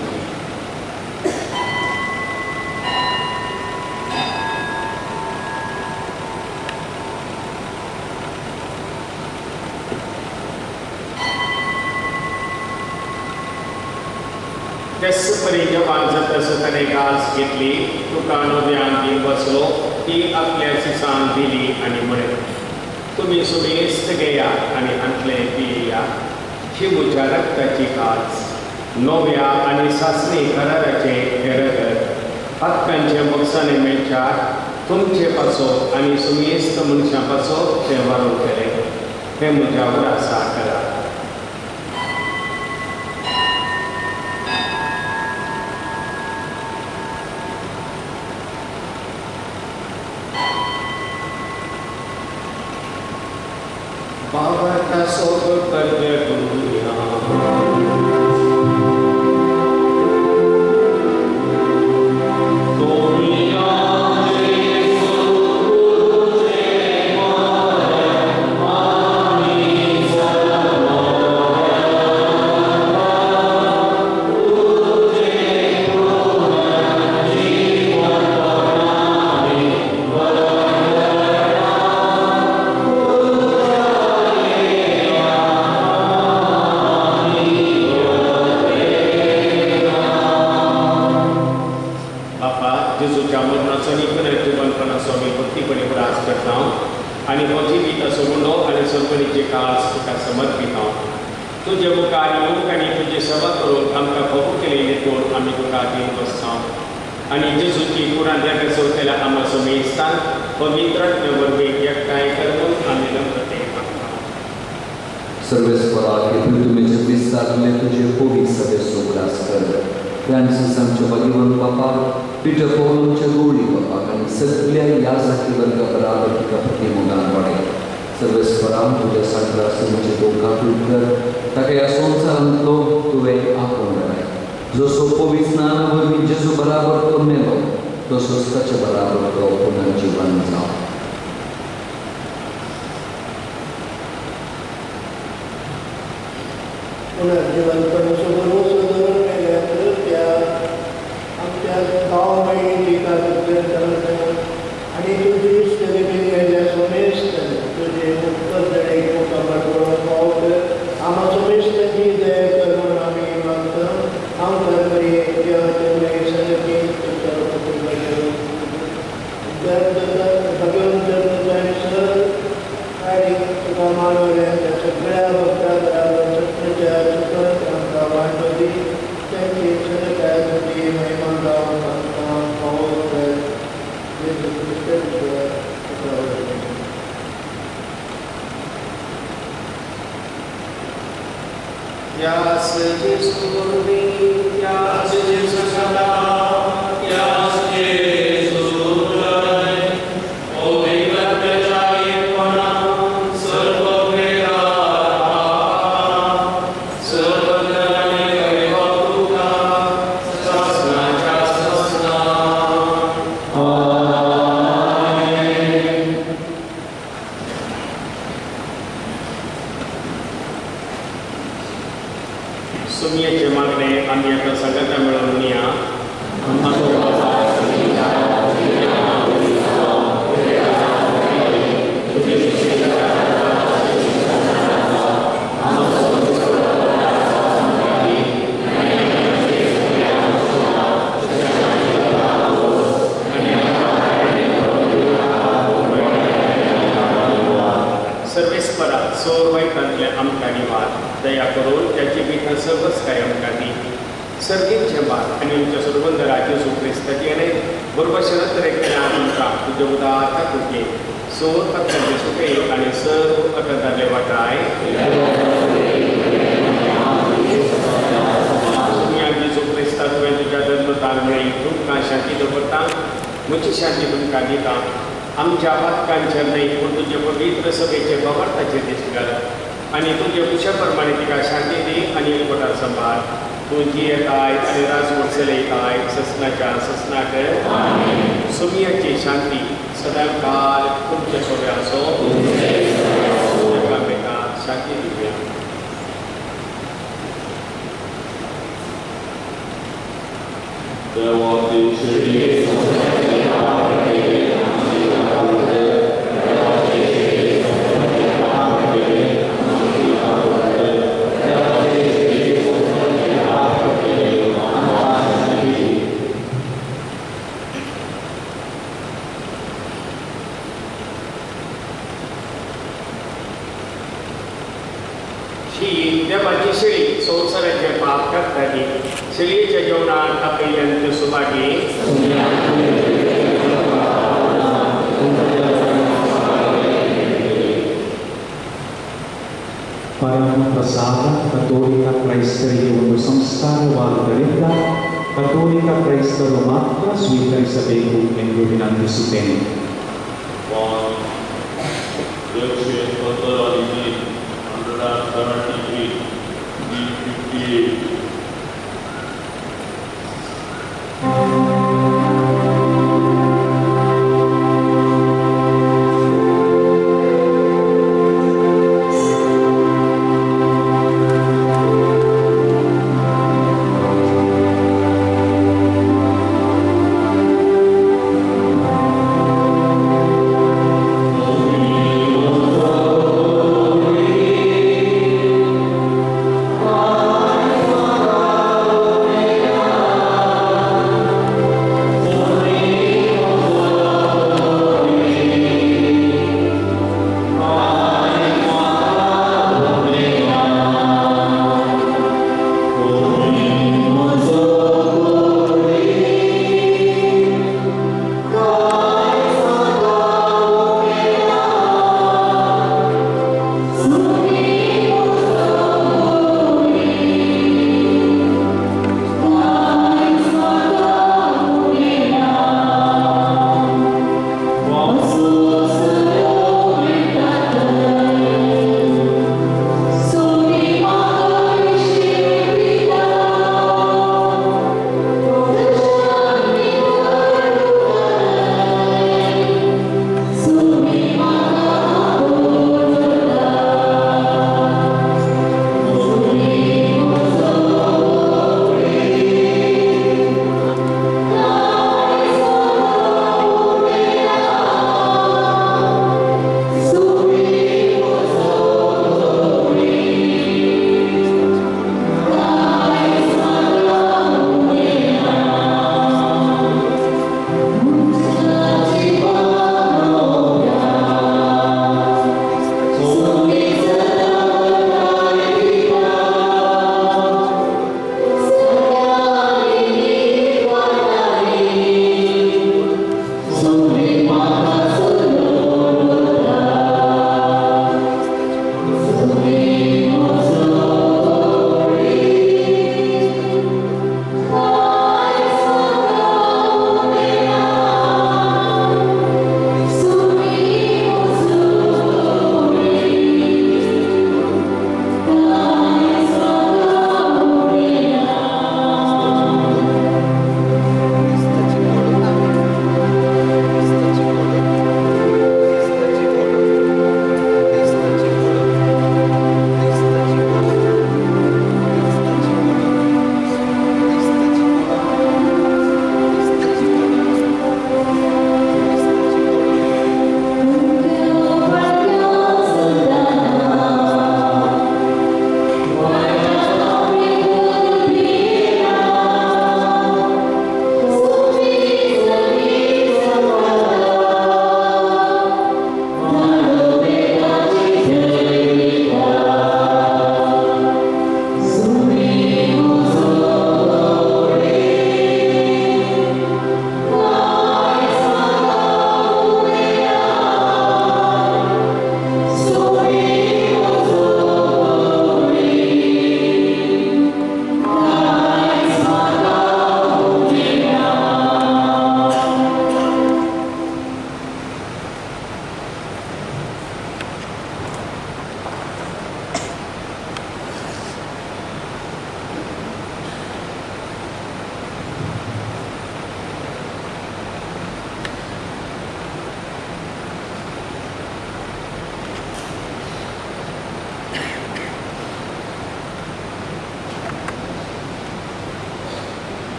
S8: त्याच परी जवान तसं त्याने गास घेतली तुकानो ध्यान बसलो ती आपल्याची सांग दिली आणि म्हणे तुम्ही सुमेस्त घेया आणि आणले पिया ही मुच्या रक्ताची काच नव्या आणि सासणी कराराचे रगत हक्कांचे मोक्षाने मेळच्यार तुमचे पासो आणि सुमेस्त मनशापासो ते वारून केले हे म्हज्यावर आसा करा बाबा का सोबत करते दुनिया आणि माझी गीता सोडून आणि सर्वणीचे काळ तुका समर्पित तुझे मुखार येऊन आणि तुझे सेवा करून आमकां बघू केलेले तोड आम्ही तुका घेऊन बसता आणि जेजूची पुन्हा जग सोडलेल्या आम्हा समेस्तान पवित्र वरवे एकठांय करून आम्ही नम्रते
S9: सर्वेस्परा के तुमेचे विस्तारले तुझे पोवी सभे सोबरास कर फ्रांसिस आमचे भगवान बापा पीटर पौलोंचे गोळी बापा आणि सगळ्या यासाठी वर्ग बराबर तुका प्रतिमोगान पडे सर्वेस्परा तुझ्या सगळ्या समचे दोका कर ताका या संसारांतलो तुवें आपोवन राय जसो पवी स्नान वरवीं जेजू बराबर तो मेलो तसोच ताचे बराबर तो पुनर्जीवन जावं
S10: पुनर्जीवन करून आमच्या भाव बहिणीची आणि तुझी स्थिती सोमेस्त तुझे मुक्तडे भाव कर आम्हा सोमेस्ताची दया करून आम्ही मागतो आमच्या बरी सगळी भगवंत सर आणि तुका मानवऱ्यांच्या सगळ्या भक्तांच्या सुखद आमकां वाटली त्यांची सगळ्यासाठी महिमा गावन आमकां फावो कर जेजू ख्रिस्ताच्या
S8: यास जेजू गुरुवी यास जेजू सदा यास जेजू लय ओ विगतचाई पणा सर्व प्रेरा सर्व नरने करेवा तुका शासनाच्या शासना आमेन सुमियेचे मागणे आम्ही आता सगळ्यांना मिळवून या सर्वेस्परा सोर वाईटांतले आमकां निवार दया करून त्याची पिठा सर्वच काय आमकां दी सर्गींचे बार आणि आमच्या सर्वंदराचे सुख्रिस्ताची आणि बरोबर शरत रेखा आमकां तुझे उदार तुझे सोर पत्ताचे सुखे आणि सर्व पत्ताले वाटाय तुम्ही आमची सुख्रिस्ता तुवें तुझ्या तार मेळी तुमकां शांती दवरता म्हजी शांती तुमकां दिता आमच्या पातकांचेर न्हय पूण तुजे पवित्र सभेचे गवर्ताचेर दिश्टी घाल आनी तुजे कुशा प्रमाणे तिका शांती दी आनी एकवटार सांबाळ तूं जियेताय आनी राजवट चलयताय ससनाच्या ससनाक सुमयाची शांती सदां काल तुमचे सोबे आसो एकामेकां शांती दिवया देवाची शेळी संवसाराचे पाप करताली शेळयेच्या जेवणाक आपयल्यांत सुभागी
S11: ಪರಮಪ್ರಸಾದ ಕಥೋಲಿಕ ಕ್ರೈಸ್ತರಿಗೆ ಒಂದು ಸಂಸ್ಕಾರವಾದುದರಿಂದ ಕಥೋಲಿಕ ಕ್ರೈಸ್ತರು ಮಾತ್ರ ಸ್ವೀಕರಿಸಬೇಕು ಎಂದು ವಿನಂತಿಸುತ್ತೇನೆ. Amen.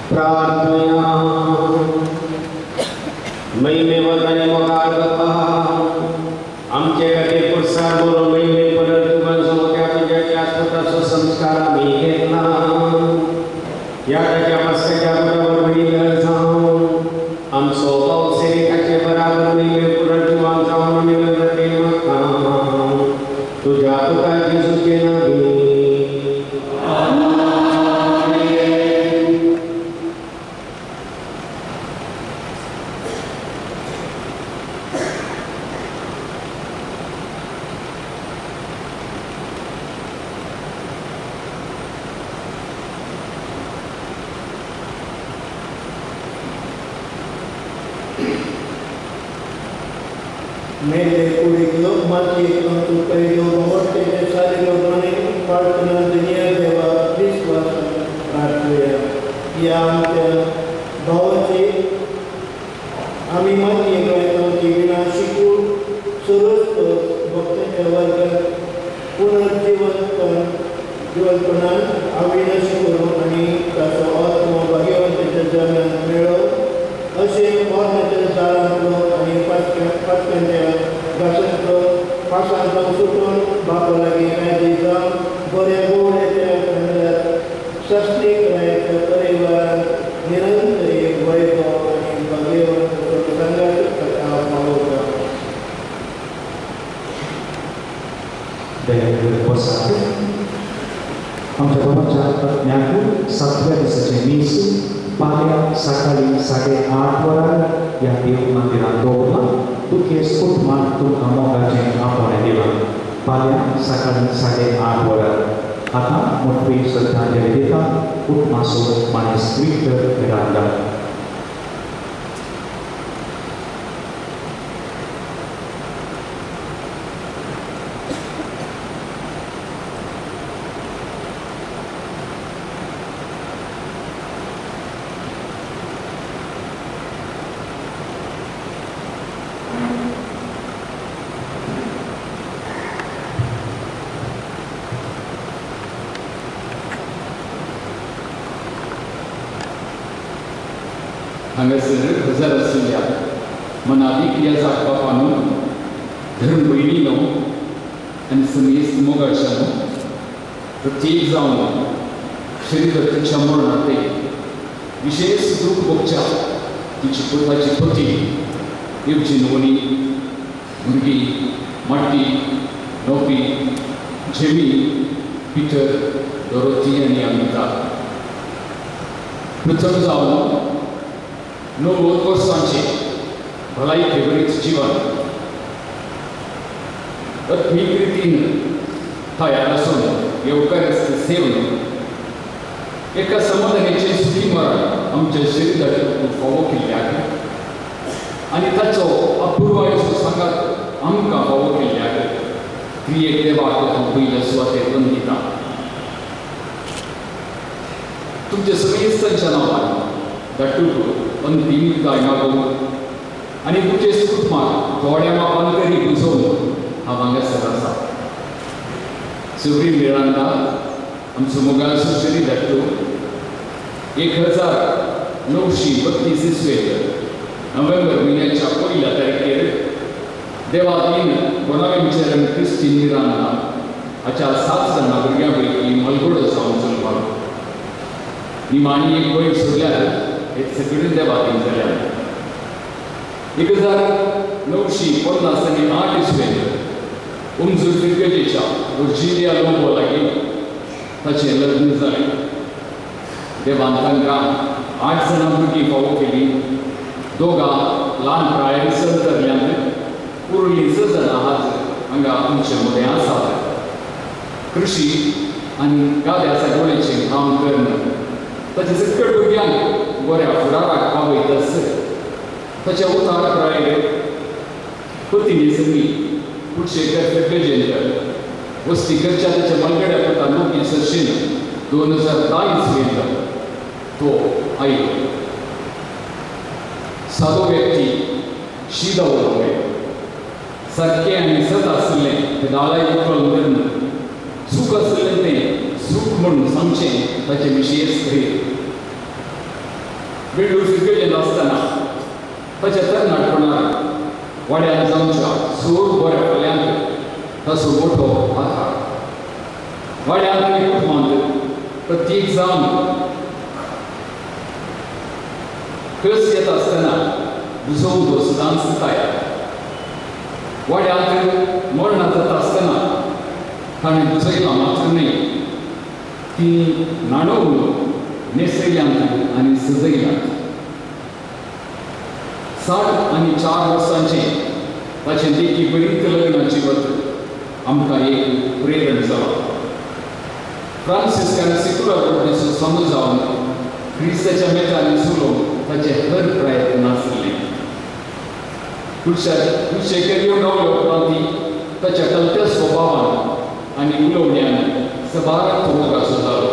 S8: प्रार्थना महिमेवर आणि मोगाळ बाप्पा आमचे खातीर पुरसार बरो महिमे पुनर्जीवन जावं तुझ्या शाश्वताचो संस्कार आमी घेतला या ताच्या मस्काच्या बरोबर वडील जावन आमचो पौसेरिकाचे बराबर महिमे पुनर्जीवन जावन आमी वरते म्हाका तुझ्या तुका जेजूचे नामी
S10: मेरे पूरे लोग माती तो पहले बहुत तेरे सारे लोगों ने प्रार्थना दुनिया देवा विश्वास प्रार्थना या आमच्या भावाची आम्ही माती करतो की विनाशिकू सुरस्त भक्तांच्या वर्गात जीवनपणान अविनाशी करून आणि ताचो आत्मा भाग्यवंताच्या जमनात मेळव असे मोहनाच्या दारांतलो आणि पाटक्यांच्या घासांतलो पासांतलो सुटून बापा लागीं कायदी जावन बऱ्या गोवड्याच्या खंडात सस्तीक रायच्या परिवारांत निरंतर एक वैभव आणि भाग्यवंत संघाची कथा पावता
S11: आमच्या बाबाच्या ज्ञानू 7व्या दिसाचे मीस पाल्या सकाळी 8:30 वरार या देव मंदिरात दवरला तुकेस कुटुंबात तुमकां मोगाचें आपोवणें दिलां पाल्या सकाळी 8:30 वरार आता मोठी श्रद्धांजली दिता कुटुंबाचो माणूस विक्टर मिरांडा
S12: हांगासर हजर आशिल्ल्या मनालीक येजाक बापानो धर्म भयणीनो आनी समेस्त मोगाळच्यानो प्रत्येक जावन शरीराच्या मरणांत विशेष दुख भोगच्या तिची ताची पती येवची नोनी भुरगीं माटी नोपी जेमी पिटर डोरोथी आनी अमिता प्रथम जावन 9 वर्सांचे भलाई फेवरीत जीवन आत्मीक रितीन तयार आसून येवकाराचे सेवन एका समाधानाचे सुखी मरण आमच्या शरिराक फावो केल्ल्याक आनी ताचो अपूर्व आयुश्य सांगात आमकां फावो केल्ल्याक क्रियेक देवाक हांव पयल्या सुवातेर वंदिता तुमच्या समेस्तांच्या नांवान दाटूक अंतीम विदाय मागून आनी तुमचे कुटुंबाक थोड्या मापान तरी बुजोवन हांव हांगासर आसा सगळीं मिरांडा आमचो मोगाळचो शरीर धाडटो 1932 इसवेक नोव्हेंबर म्हयन्याच्या 1 तारखेर देवादीन बोनावेंचर क्रिस्टी मिरांडा हाच्या 7 जाणां भुरग्यां पैकी मलगडो जावन जल्मालो निमाणी एक भयण सोडल्यार हे सगळें देवादीन जाल्यार 1958 इसवेक जुल्फिकरच्या वर्जिनिया लोंबो लागीं ताचें लग्न जालें देवान तांकां 8 जाणां भुरगीं फावो केलीं दोगां ल्हान प्रायरिसन धरल्यान उरलीं 6 जाणां आज हांगा आमचे मदें आसात कृषी आनी गाद्या सायकलीचें काम करना ताच्या सकट भुरग्यांक बऱ्या फुडाराक पावयतासर ताच्या उतार प्रायर पत्नी संगी कुडशेकर गजेंद्र वस्तीकरच्या ताच्या मलगड्या पुता लोकी सशीन 2010 इसवेंत तो आयलो सादो व्यक्ती शीदा उरले सारकें आनी सत आसलें तें दाळाय उखलून धरून सूख आसलें तें सूख म्हणून सांगचें ताचे विशेष खरें बिल्डूर केलेलो आसतना ताच्या तरणाटपणान वाड्यान जावच्या सोड बऱ्या फाल्यांक ताचो मोठो आधार. वाड्यांत आनी कुटुंबांत प्रत्येक जावन कस येता आसतना दुसरो सदांच तयार. वाड्यांत मरणा जाता आसतना ताणें दुसयला मात्र न्ही, ती नाणवून नेसयल्यांत आनी सजयल्यांत. 64 वर्सांचे ताचें देखी बरीच लग्नाची वत आमकां एक प्रेरण जालो. फ्रांसिस्कान सेक्युलर वडणीचो समज जावन क्रिस्ताच्या मेटांनी सुलोवंक ताचे हर प्रयत्न आसले. खुबशे करियो गावले उपरांत ताच्या कलत्या स्वभावान आनी उलोवण्यान सबाराक तो मोगाचो जालो.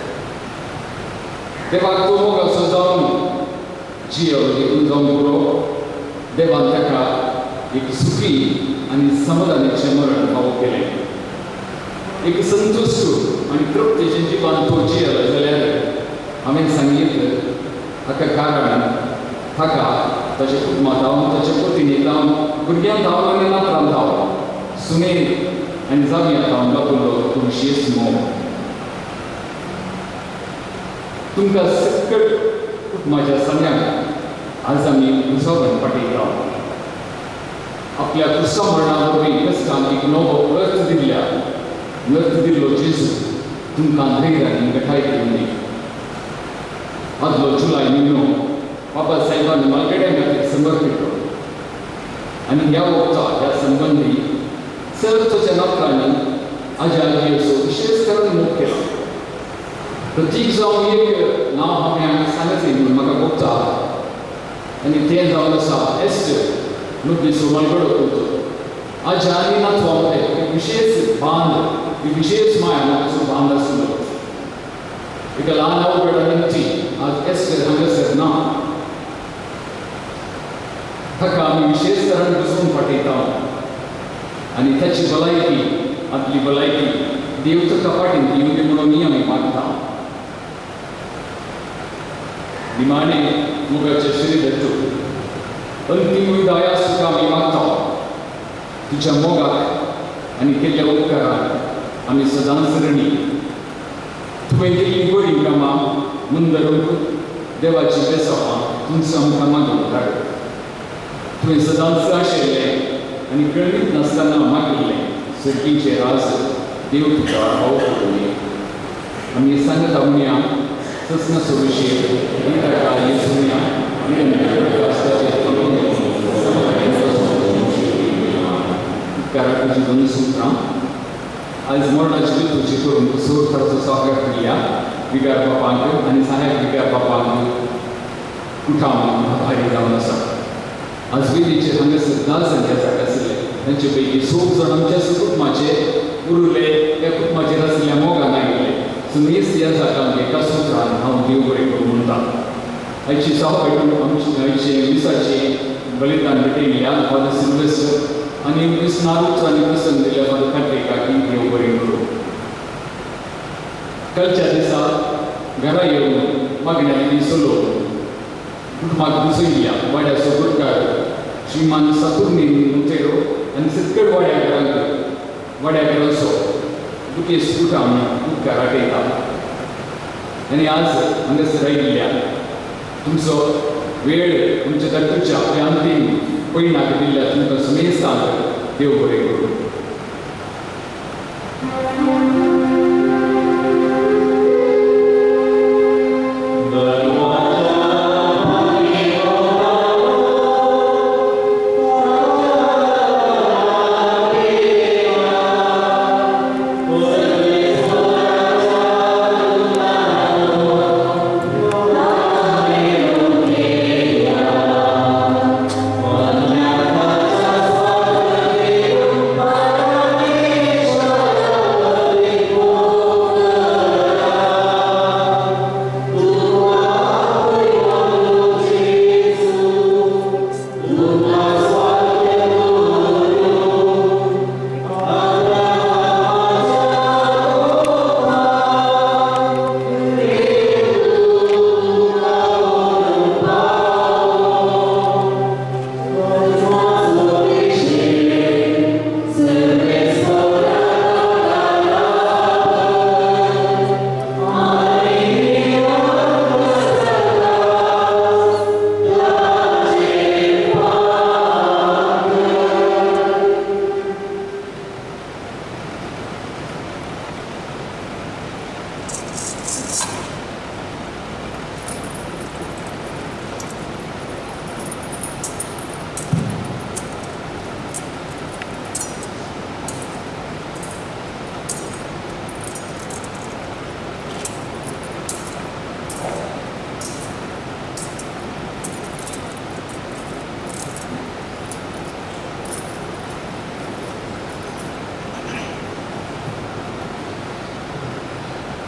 S12: देवाक तो मोगाचो जावन जियो देखून जावन पुरो देवान ताका एक सुखी आनी समाधानाचें मरण फावो केलें. एक संतुष्ट आनी तृप्तीचें जिवन तो जियलो जाल्यार हांवें सांगितलें हाका कारण ताका ताच्या कुटुंबांत धांवन ताच्या पत्नीक धांवन भुरग्यांक धांवन आनी नातरांक धांवन सुनेक आनी जावयांक धांवन लागिल्लो तो विशेश मोग. तुमकां सकट कुटुंबाच्या सगळ्यांक आज आमी उत्सवान पाठयता. आपल्या क्रिस्ता मरणा वरवीं कश्टांक एक नवो अर्थ दिल्लो जेजू तुमकां धैर्य आनी घटाय दिवन दी. आदलो जुलय म्हयनो बाबा साहेबान मालगड्यां खातीर समर्पीत केलो आनी ह्या वक्ता ह्या संबंदी चर्चच्या नातरांनी आजाराचो विशेष करून मोग केला. प्रत्येक जावन एक नांव हांवें सांगचें म्हणून म्हाका भोगता आनी तें जावन आसा एस्टर नुकतीचो मालगडो करतो. आजा आनी नातवा मदें एक विशेष बांद, एक विशेष मायाचो बांद आसलो. एका ल्हान अवघडांची आज एस्टर हांगासर ना. ताका आमी विशेष तरान बसून फाटयता आनी ताची भलायकी, आपली भलायकी देव ताका फाटीन दिवं दी म्हणून आमी मागता. निमाणे मुगाचे श्री दत्तू अंतीम विदाया सुद्दां आमी मागता. तुज्या मोगाक आनी केल्ल्या उपकाराक आमी सदांच ऋणी. तुवें केल्ली बरी कामां मुंदरूंक देवाची बेसावां तुमचो आमकां मागीर धाड. तुवें सदांच आशिल्लें आनी कळीत नासतना मागिल्लें सर्गीचें राज देव तुका भाव करूं दी. आमी सांगता म्हणया सस्न सोविशेर ही ताका येसुया उपकाराक तुजी दोन सुत्रां आज मरणाची तुजी करून सोडताचो स्वागत केल्या विगार बापांक आनी सहायक विगार बापांक कुठांव आभारी जावन आसा. आज वेदीचेर हांगासर 10 जाण येतात आसले. तांचे पैकी 6 जाण आमच्या कुटुंबाचे उरले, त्या कुटुंबाचेर आसलेल्या मोगान आयिल्ले. सुमेस ह्या जागांक एका सुत्रान हांव देव बरें करूं म्हणटा. आयची सावपेटून आमची आयचे विसाचे बलिदान भेटयल्या फादर सिल्वेस्टर आनी विस्नारूच आनी प्रसंग दिल्या फादर खांडेकाराक देव बरें करूं. कालच्या दिसा घरा येवन मागण्यांनी सोलो कुटुंबाक दुसयल्या वाड्याचो गुरकार श्रीमान सातुर्नी मुतेरो आनी सत्कड वाड्याकराचो दुखेस कुटाम उपकार आटयता. आनी आज हांगासर आयिल्ल्या तुमचो वेळ तुमच्या दातूच्या आपल्या अंतीम पयणाक दिल्ल्या तुमकां सुमेस्तांक देव बरें करूं.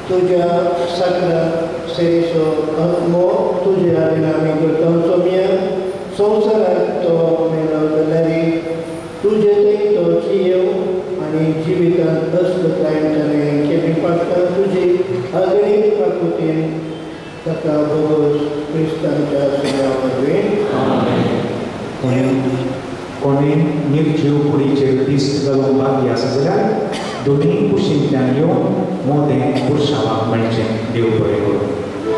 S10: तुझ्या सगळ्या सेरीचो आत्मो तुझे हातीन आमी करता सोम्य संवसाराक तो मेलो जाल्यार तुझे थंय तो जियेव आनी जिवितांत असतायेंच्यान केली पाडटा तुजी अगणीत प्रकृतीन ताका भोगोस क्रिस्तांच्या सुन्या वरवीं
S11: कोणी निर्जीव कुडीचेर दिश्ट घालूंक बाकी आसा जाल्यार दोनी कुशींतल्यान येवन मोदें पुरशावाक म्हणचें देव बरें करूं.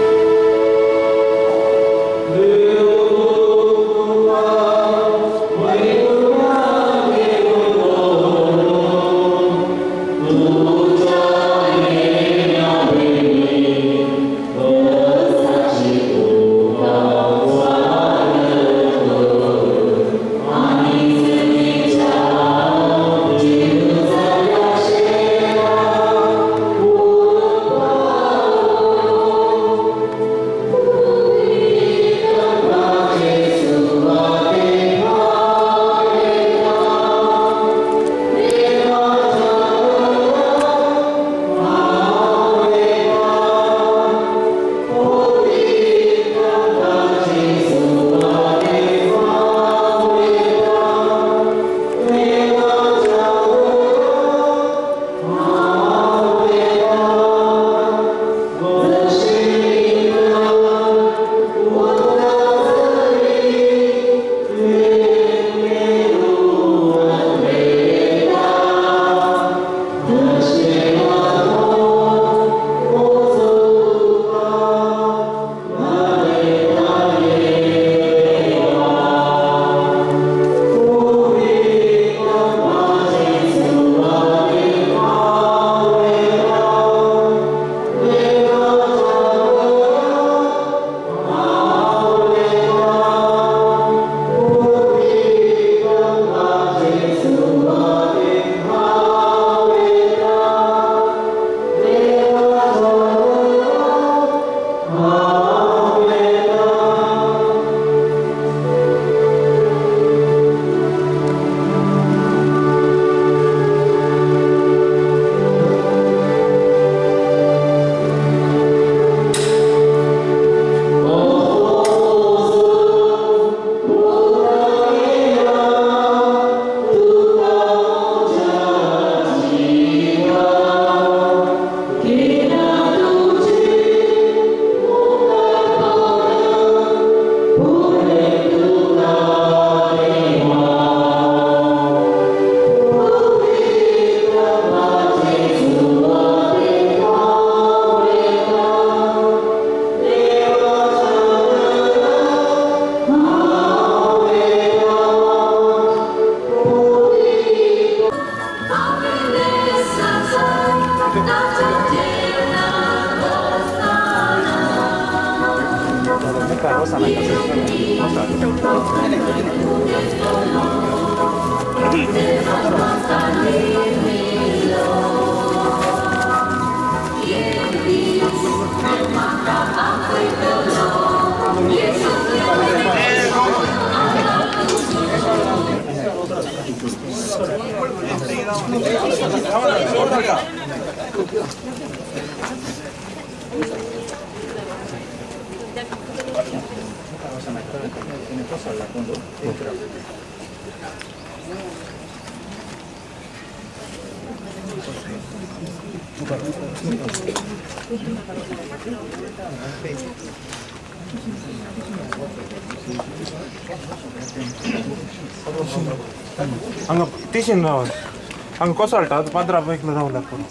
S13: ಹಂಗ ಟೀಚಿಂಗ್ ಹಂಗೆ ಕೊಸಾಲ್ಟ ಅದು ಪದ್ರ ಬೈಕ್ನ ರಾಹುಲ್ ಹಾಕೋದು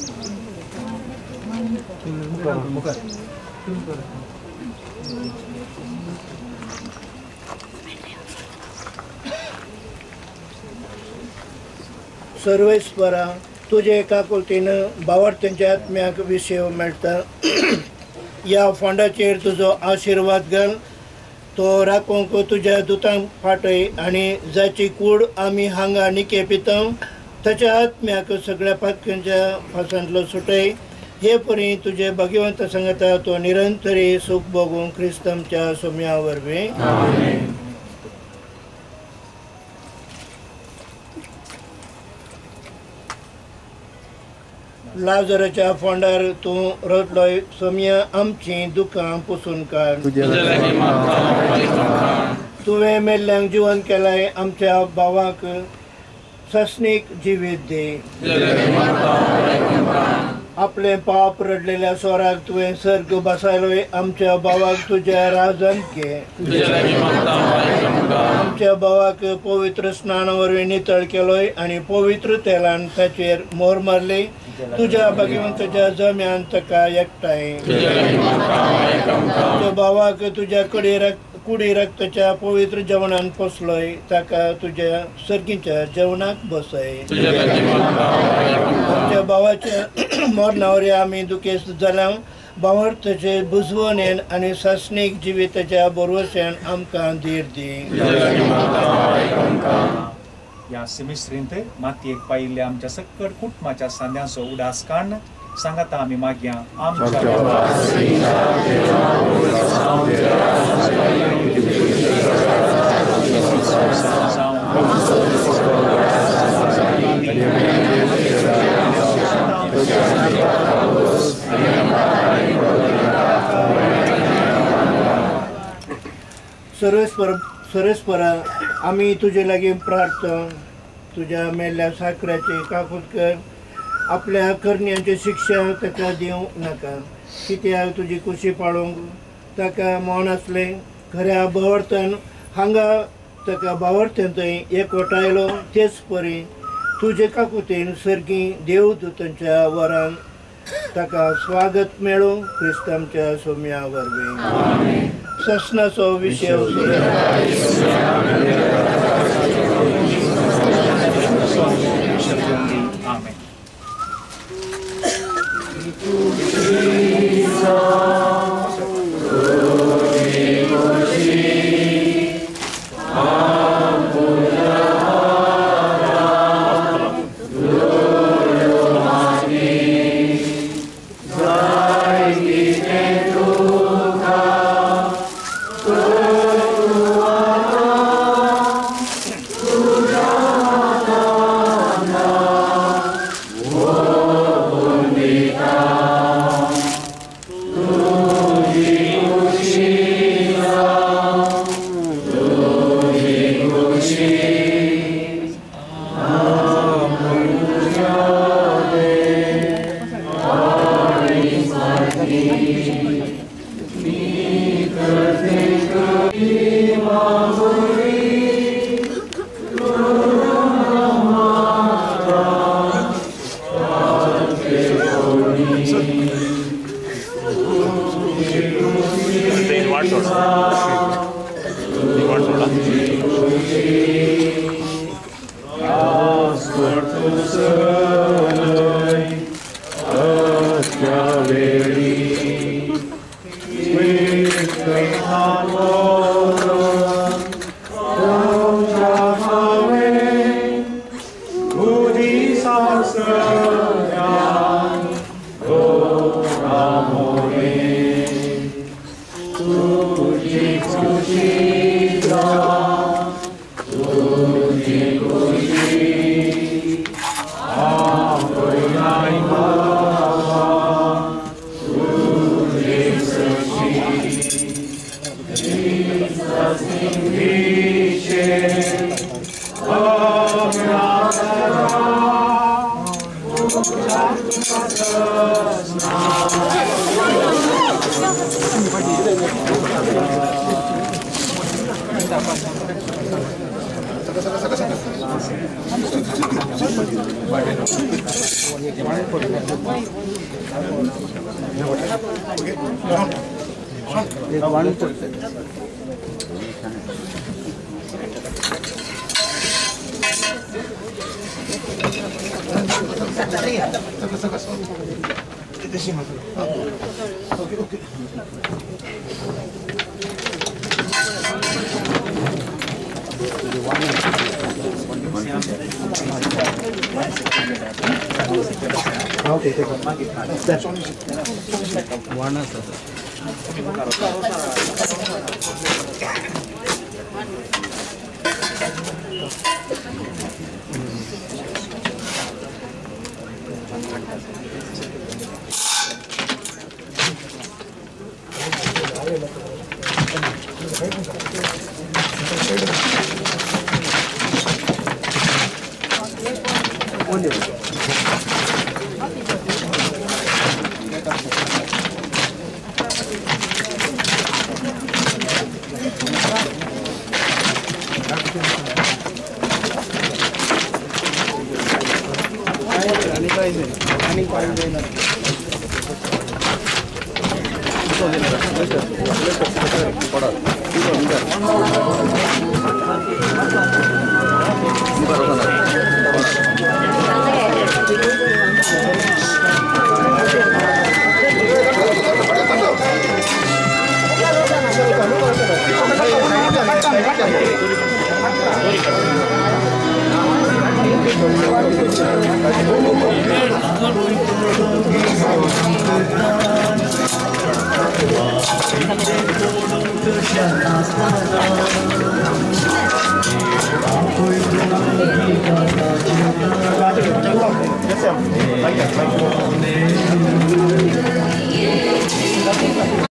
S10: सर्वेस्परा तुझे एकाकुलतीन भावार्थ्यांच्या आत्म्याक विशय मेळटा या फोंडाचेर तुजो आशिर्वाद घाल तो राखूंक तुज्या दुतांक फाटय आनी जाची कूड आमी हांगा निके पितां ताच्या आत्म्याक सगळ्या पातक्यांच्या फासांतलो सुटय. हे परी तुझे भगवंत सांगता तो निरंतरी सुख भोगूंक क्रिस्तमच्या सोम्या वरवीं लाजराच्या फोंडार तूं रडलोय सोम्या आमची दुखां पुसून काड तुवें मेल्ल्यांक जिवन केलाय आमच्या भावाक सस्नीक जिवीत दे आपले पाप रडलेल्या स्वराक तुवें सर्ग बसायलोय आमच्या भावाक तुज्या राजन घे आमच्या भावाक पवित्र स्नाना वरवीं नितळ केलोय आनी पवित्र तेलान ताचेर मोर मारली तुज्या भगवंताच्या जम्यान ताका एकठांय तुज्या भावाक तुज्या कुडी रक्ताच्या पवित्र जेवणान पोसलोय ताका तुज्या सर्गीच्या जेवणाक बसय आमच्या भावाच्या मरणावर आमी दुखेस्त जाल्या भावार्थाचे बुजवणेन आनी सस्नीक जिविताच्या बरोवश्यान आमकां धीर दी
S11: ह्या सेमिस्त्रींत मातयेक पायिल्ल्या आमच्या सकट कुटुंबाच्या सांद्यांचो उडास काडून सांगाता आमी मागया
S10: सर्वेस्परा आमी तुजे लागीं प्रार्थना तुज्या मेल्ल्या साकऱ्याचे काकूत कर आपल्या करण्यांची शिक्षा ताका दिवंक नाका कित्याक तुजी कुशी पाळूंक ताका मौन आसले खऱ्या भावार्थान हांगा ताका भावार्थान थंय एकवटायलो तेच परी तुजे काकुतेन सर्गी देवदूतांच्या वरान ताका स्वागत मेळो क्रिस्तांच्या सोम्या वरवीं ससनाचो विशय
S14: Shut